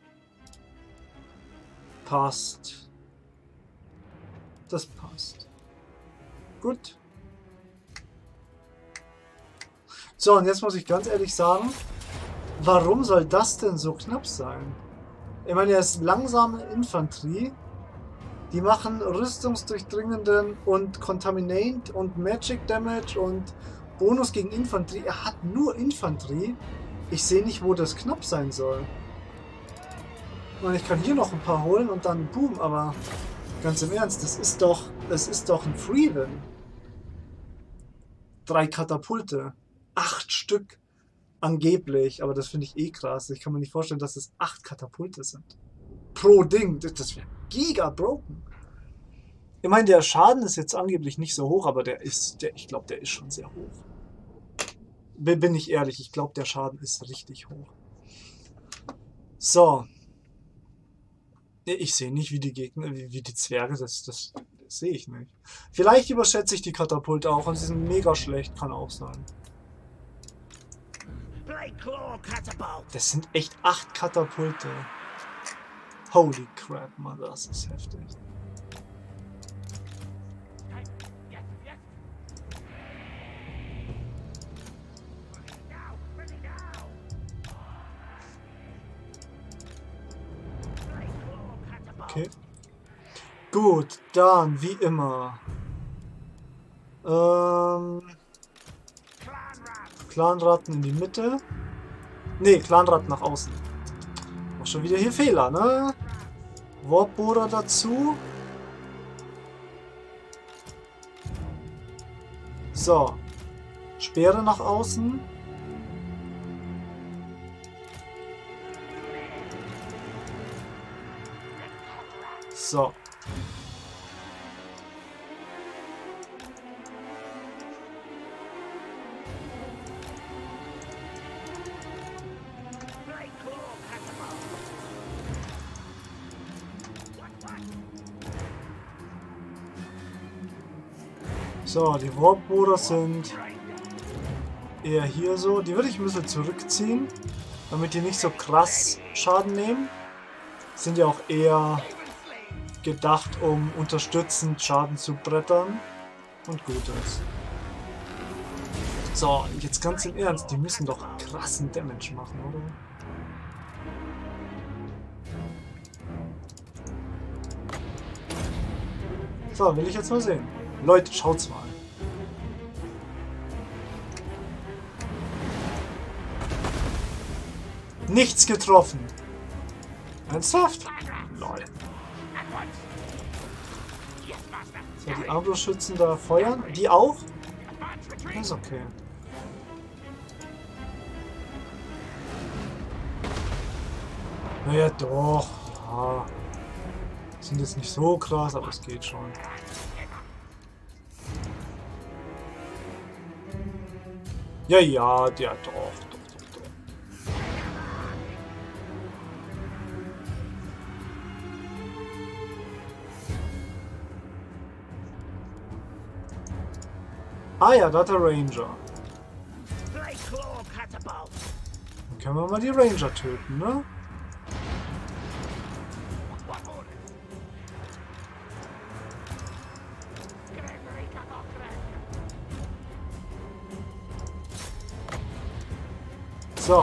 passt. Das passt. Gut. So, und jetzt muss ich ganz ehrlich sagen, Warum soll das denn so knapp sein? Ich meine, er ist langsame Infanterie. Die machen rüstungsdurchdringenden und Contaminate und Magic Damage und Bonus gegen Infanterie. Er hat nur Infanterie. Ich sehe nicht, wo das knapp sein soll. Ich meine, ich kann hier noch ein paar holen und dann boom, aber ganz im Ernst, das ist doch ein Free-Win. 3 Katapulte. 8 Stück. Angeblich, aber das finde ich eh krass. Ich kann mir nicht vorstellen, dass es 8 Katapulte sind. Pro Ding. Das wäre giga broken. Ich meine, der Schaden ist jetzt angeblich nicht so hoch, aber ich glaube, der ist schon sehr hoch. Bin ich ehrlich, ich glaube, der Schaden ist richtig hoch. So. Ich sehe nicht, wie die Gegner, wie die Zwerge, das sehe ich nicht. Vielleicht überschätze ich die Katapulte auch und sie sind mega schlecht, kann auch sein. Das sind echt 8 Katapulte. Holy crap, Mann, das ist heftig. Okay. Gut, dann, wie immer. Clanratten in die Mitte. Ne, Clanratten nach außen. Mach schon wieder hier Fehler, ne? Warpbohrer dazu. So. Speere nach außen. So. So, die Warpbohrer sind eher hier so. Die würde ich ein bisschen zurückziehen, damit die nicht so krass Schaden nehmen. Sind ja auch eher gedacht, um unterstützend Schaden zu brettern. Und gut ist. So, jetzt ganz im Ernst, die müssen doch krassen Damage machen, oder? So, will ich jetzt mal sehen. Leute, schaut's mal. Nichts getroffen. Ernsthaft? Lol. So, die Armbrustschützen da feuern. Die auch? Das ist okay. Naja, doch. Ja. Sind jetzt nicht so krass, aber es geht schon. Ja, ja, der doch. Ah ja, da hat der Ranger. Dann können wir mal die Ranger töten, ne? So.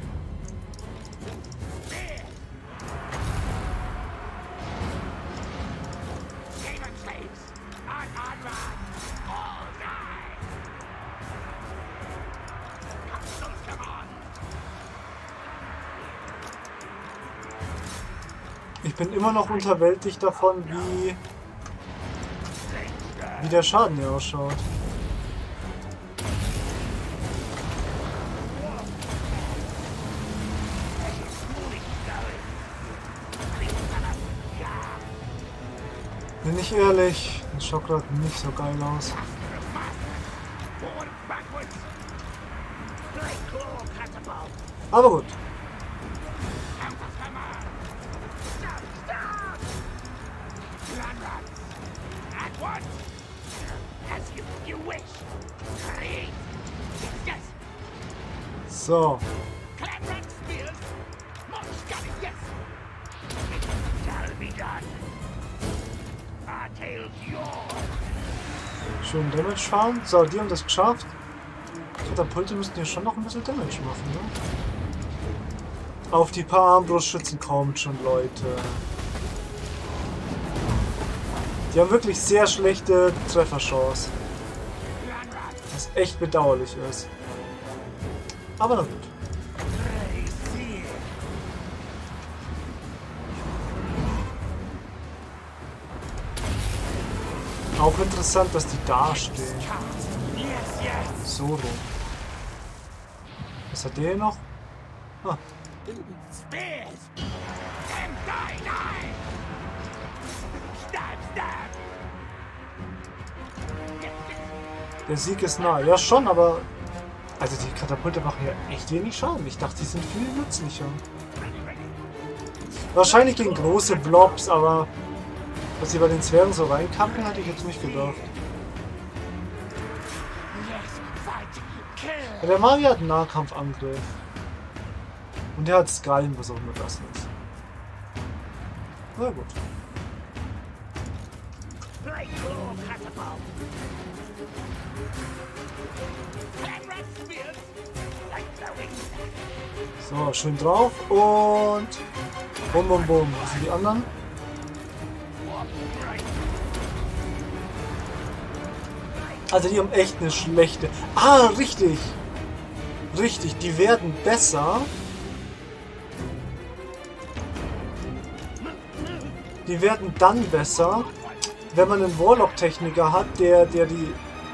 Ich bin immer noch unterwältigt davon, wie der Schaden hier ausschaut. Bin ich ehrlich, das schaut gerade nicht so geil aus. Aber gut. So. Schön Damage fahren. So, die haben das geschafft. Katapulte müssten hier schon noch ein bisschen Damage machen, ne? Auf die paar Armbrustschützen kommt schon, Leute. Die haben wirklich sehr schlechte Trefferchance. Was echt bedauerlich ist. Aber na gut. Auch interessant, dass die da stehen. So rum. Was hat der noch? Ah. Der Sieg ist nah. Ja schon, aber... Also die Katapulte machen ja echt wenig Schaden. Ich dachte, die sind viel nützlicher. Wahrscheinlich gegen große Blobs, aber... Dass sie bei den Zwergen so reinkampen, hatte ich jetzt nicht gedacht. Ja, der Magier hat einen Nahkampfangriff. Und der hat Skallen, was auch immer das ist. Na gut. So, schön drauf und... Bum, bum, bum. Was sind die anderen? Also die haben echt eine schlechte... Ah, richtig! Richtig, die werden besser. Die werden dann besser, wenn man einen Warlock-Techniker hat, der die...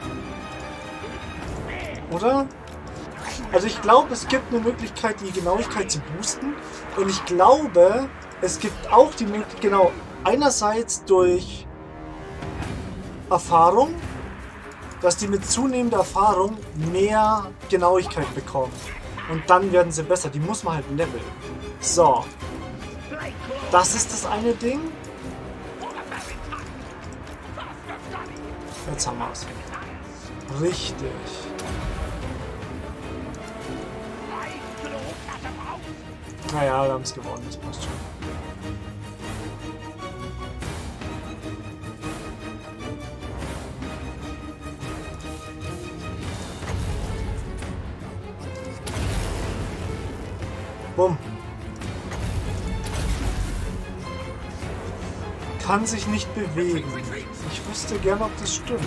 Oder? Also ich glaube, es gibt eine Möglichkeit, die Genauigkeit zu boosten. Und ich glaube, es gibt auch die Möglichkeit, genau, einerseits durch Erfahrung, dass die mit zunehmender Erfahrung mehr Genauigkeit bekommen. Und dann werden sie besser. Die muss man halt leveln. So. Das ist das eine Ding. Jetzt haben wir es. Richtig. Naja, wir haben es gewonnen. Das passt schon. Bumm. Kann sich nicht bewegen. Ich wüsste gerne, ob das stimmt.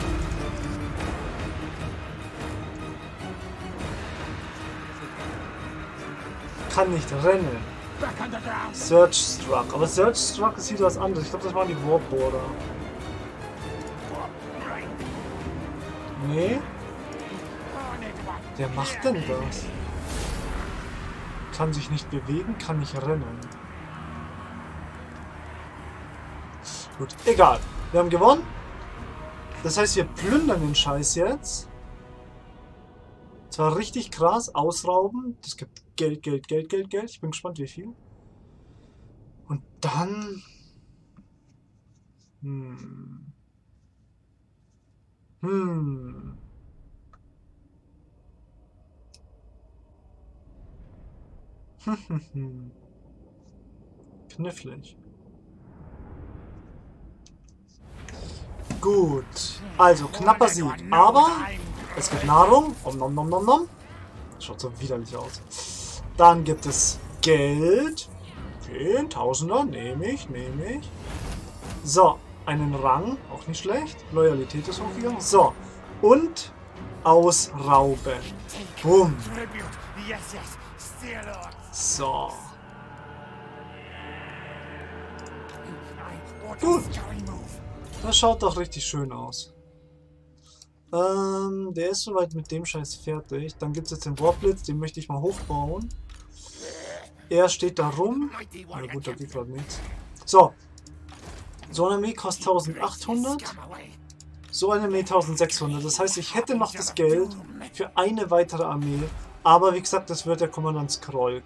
Kann nicht rennen. Search Struck. Aber Search Struck ist wieder was anderes. Ich glaube, das waren die Warboarder. Nee. Wer macht denn das? Kann sich nicht bewegen, kann nicht rennen. Gut, egal. Wir haben gewonnen. Das heißt, wir plündern den Scheiß jetzt. Zwar richtig krass, ausrauben. Das gibt Geld, Geld, Geld, Geld, Geld. Ich bin gespannt, wie viel. Und dann... Knifflig. Gut. Also, knapper Sieg. Aber es gibt Nahrung. Om nom nom nom nom. Schaut so widerlich aus. Dann gibt es Geld. 10, Tausender. Nehme ich, nehme ich. So, einen Rang. Auch nicht schlecht. Loyalität ist hochgegangen. So. Und ausrauben. Bumm. So. Gut. Das schaut doch richtig schön aus. Der ist soweit mit dem Scheiß fertig. Dann gibt es jetzt den Warblitz, den möchte ich mal hochbauen. Er steht da rum. Na gut, da geht gerade nichts. So. So eine Armee kostet 1800. So eine Armee 1600. Das heißt, ich hätte noch das Geld für eine weitere Armee. Aber wie gesagt, das wird der Kommandant Skrolk.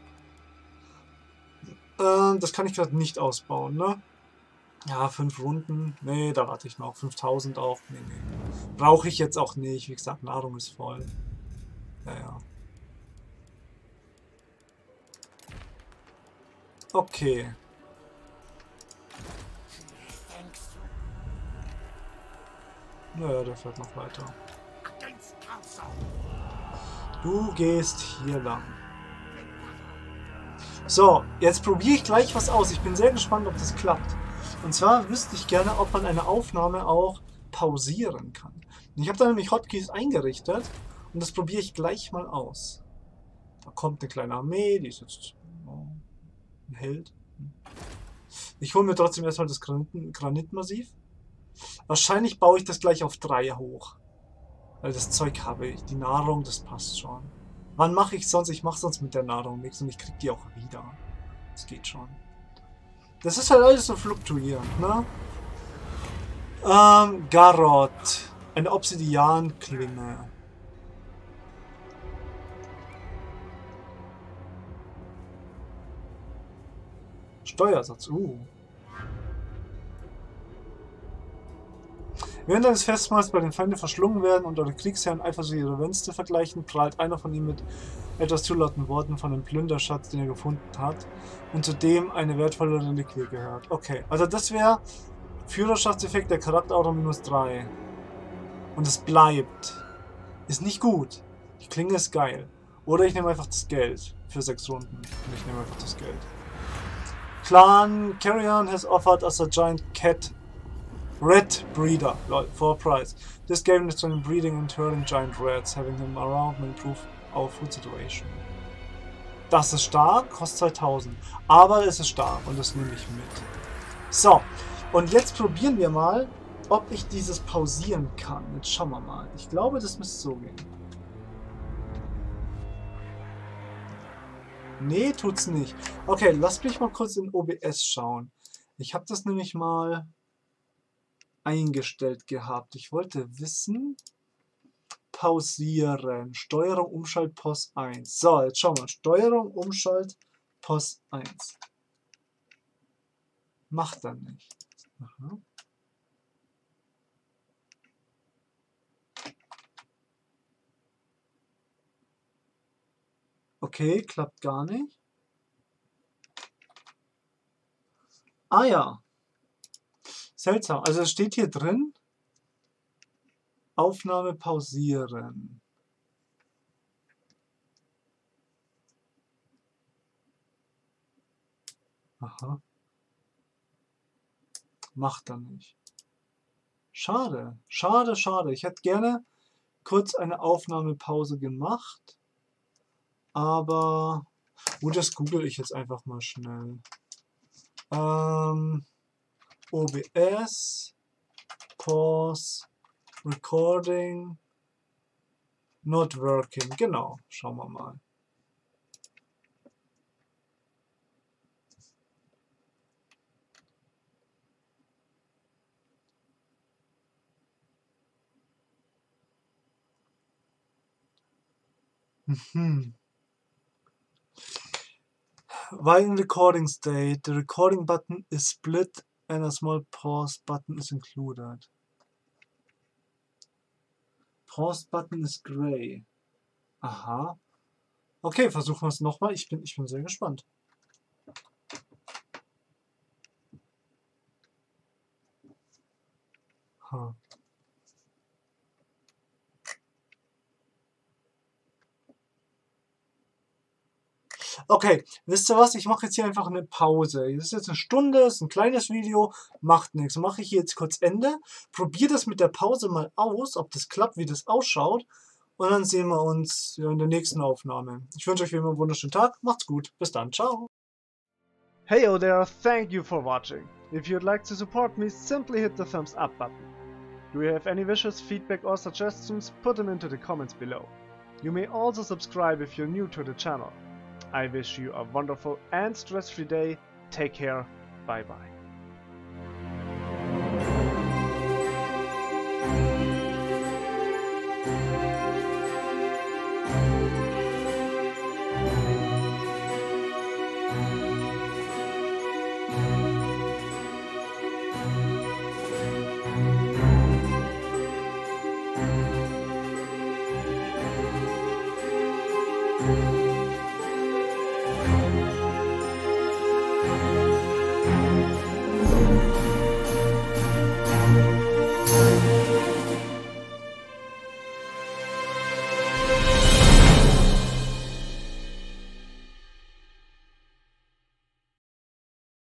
Das kann ich gerade nicht ausbauen, ne? Ja, 5 Runden. Nee, da warte ich noch. 5000 auch. Nee, nee. Brauche ich jetzt auch nicht. Wie gesagt, Nahrung ist voll. Naja. Okay. Naja, der fährt noch weiter. Du gehst hier lang. So, jetzt probiere ich gleich was aus. Ich bin sehr gespannt, ob das klappt. Und zwar wüsste ich gerne, ob man eine Aufnahme auch pausieren kann. Ich habe da nämlich Hotkeys eingerichtet und das probiere ich gleich mal aus. Da kommt eine kleine Armee, die ist jetzt ein Held. Ich hole mir trotzdem erstmal das Granitmassiv. Wahrscheinlich baue ich das gleich auf 3 hoch. Weil das Zeug habe ich. Die Nahrung, das passt schon. Wann mache ich sonst? Ich mache sonst mit der Nahrung nichts und ich kriege die auch wieder. Das geht schon. Das ist halt alles so fluktuierend, ne? Garrot. Eine Obsidianklinge. Steuersatz. Während eines Festmahls bei den Feinden verschlungen werden und eure Kriegsherren eifersüchtig ihre Wänste vergleichen, prahlt einer von ihnen mit etwas zu lauten Worten von dem Plünderschatz, den er gefunden hat und zu dem eine wertvolle Reliquie gehört. Okay, also das wäre Führerschaftseffekt der Charakteraura -3. Und es bleibt. Ist nicht gut. Die Klinge ist geil. Oder ich nehme einfach das Geld für 6 Runden. Und ich nehme einfach das Geld. Clan Carrion has offered us a giant cat rat breeder for a price. This game is on breeding and turning giant rats. Having them around will improve our food situation. Das ist stark, kostet 2000. Aber es ist stark und das nehme ich mit. So, und jetzt probieren wir mal, ob ich dieses pausieren kann. Jetzt schauen wir mal. Ich glaube, das müsste so gehen. Nee, tut's nicht. Okay, lasst mich mal kurz in OBS schauen. Ich habe das nämlich mal eingestellt gehabt. Ich wollte wissen, pausieren, Steuerung Umschalt POS 1. So, jetzt schauen wir. Steuerung Umschalt POS 1. Macht er nicht. Aha. Okay, klappt gar nicht. Ah ja. Seltsam. Also es steht hier drin, Aufnahme pausieren. Aha. Macht er nicht. Schade. Schade, schade. Ich hätte gerne kurz eine Aufnahmepause gemacht. Aber gut, das google ich jetzt einfach mal schnell. OBS, Pause, Recording, not working. Genau, schauen wir mal. While in recording state, the recording button is split and a small pause button is included. Pause button is gray. Aha. Okay, versuchen wir es nochmal. Ich bin sehr gespannt. Okay, wisst ihr was? Ich mache jetzt hier einfach eine Pause. Das ist jetzt eine Stunde, ist ein kleines Video, macht nichts. Mache ich hier jetzt kurz Ende. Probiere das mit der Pause mal aus, ob das klappt, wie das ausschaut. Und dann sehen wir uns in der nächsten Aufnahme. Ich wünsche euch wie immer einen wunderschönen Tag. Macht's gut. Bis dann. Ciao. Hey there, thank you for watching. If you'd like to support me, simply hit the thumbs up button. Do you have any wishes, feedback or suggestions? Put them into the comments below. You may also subscribe if you're new to the channel. I wish you a wonderful and stress-free day. Take care. Bye bye.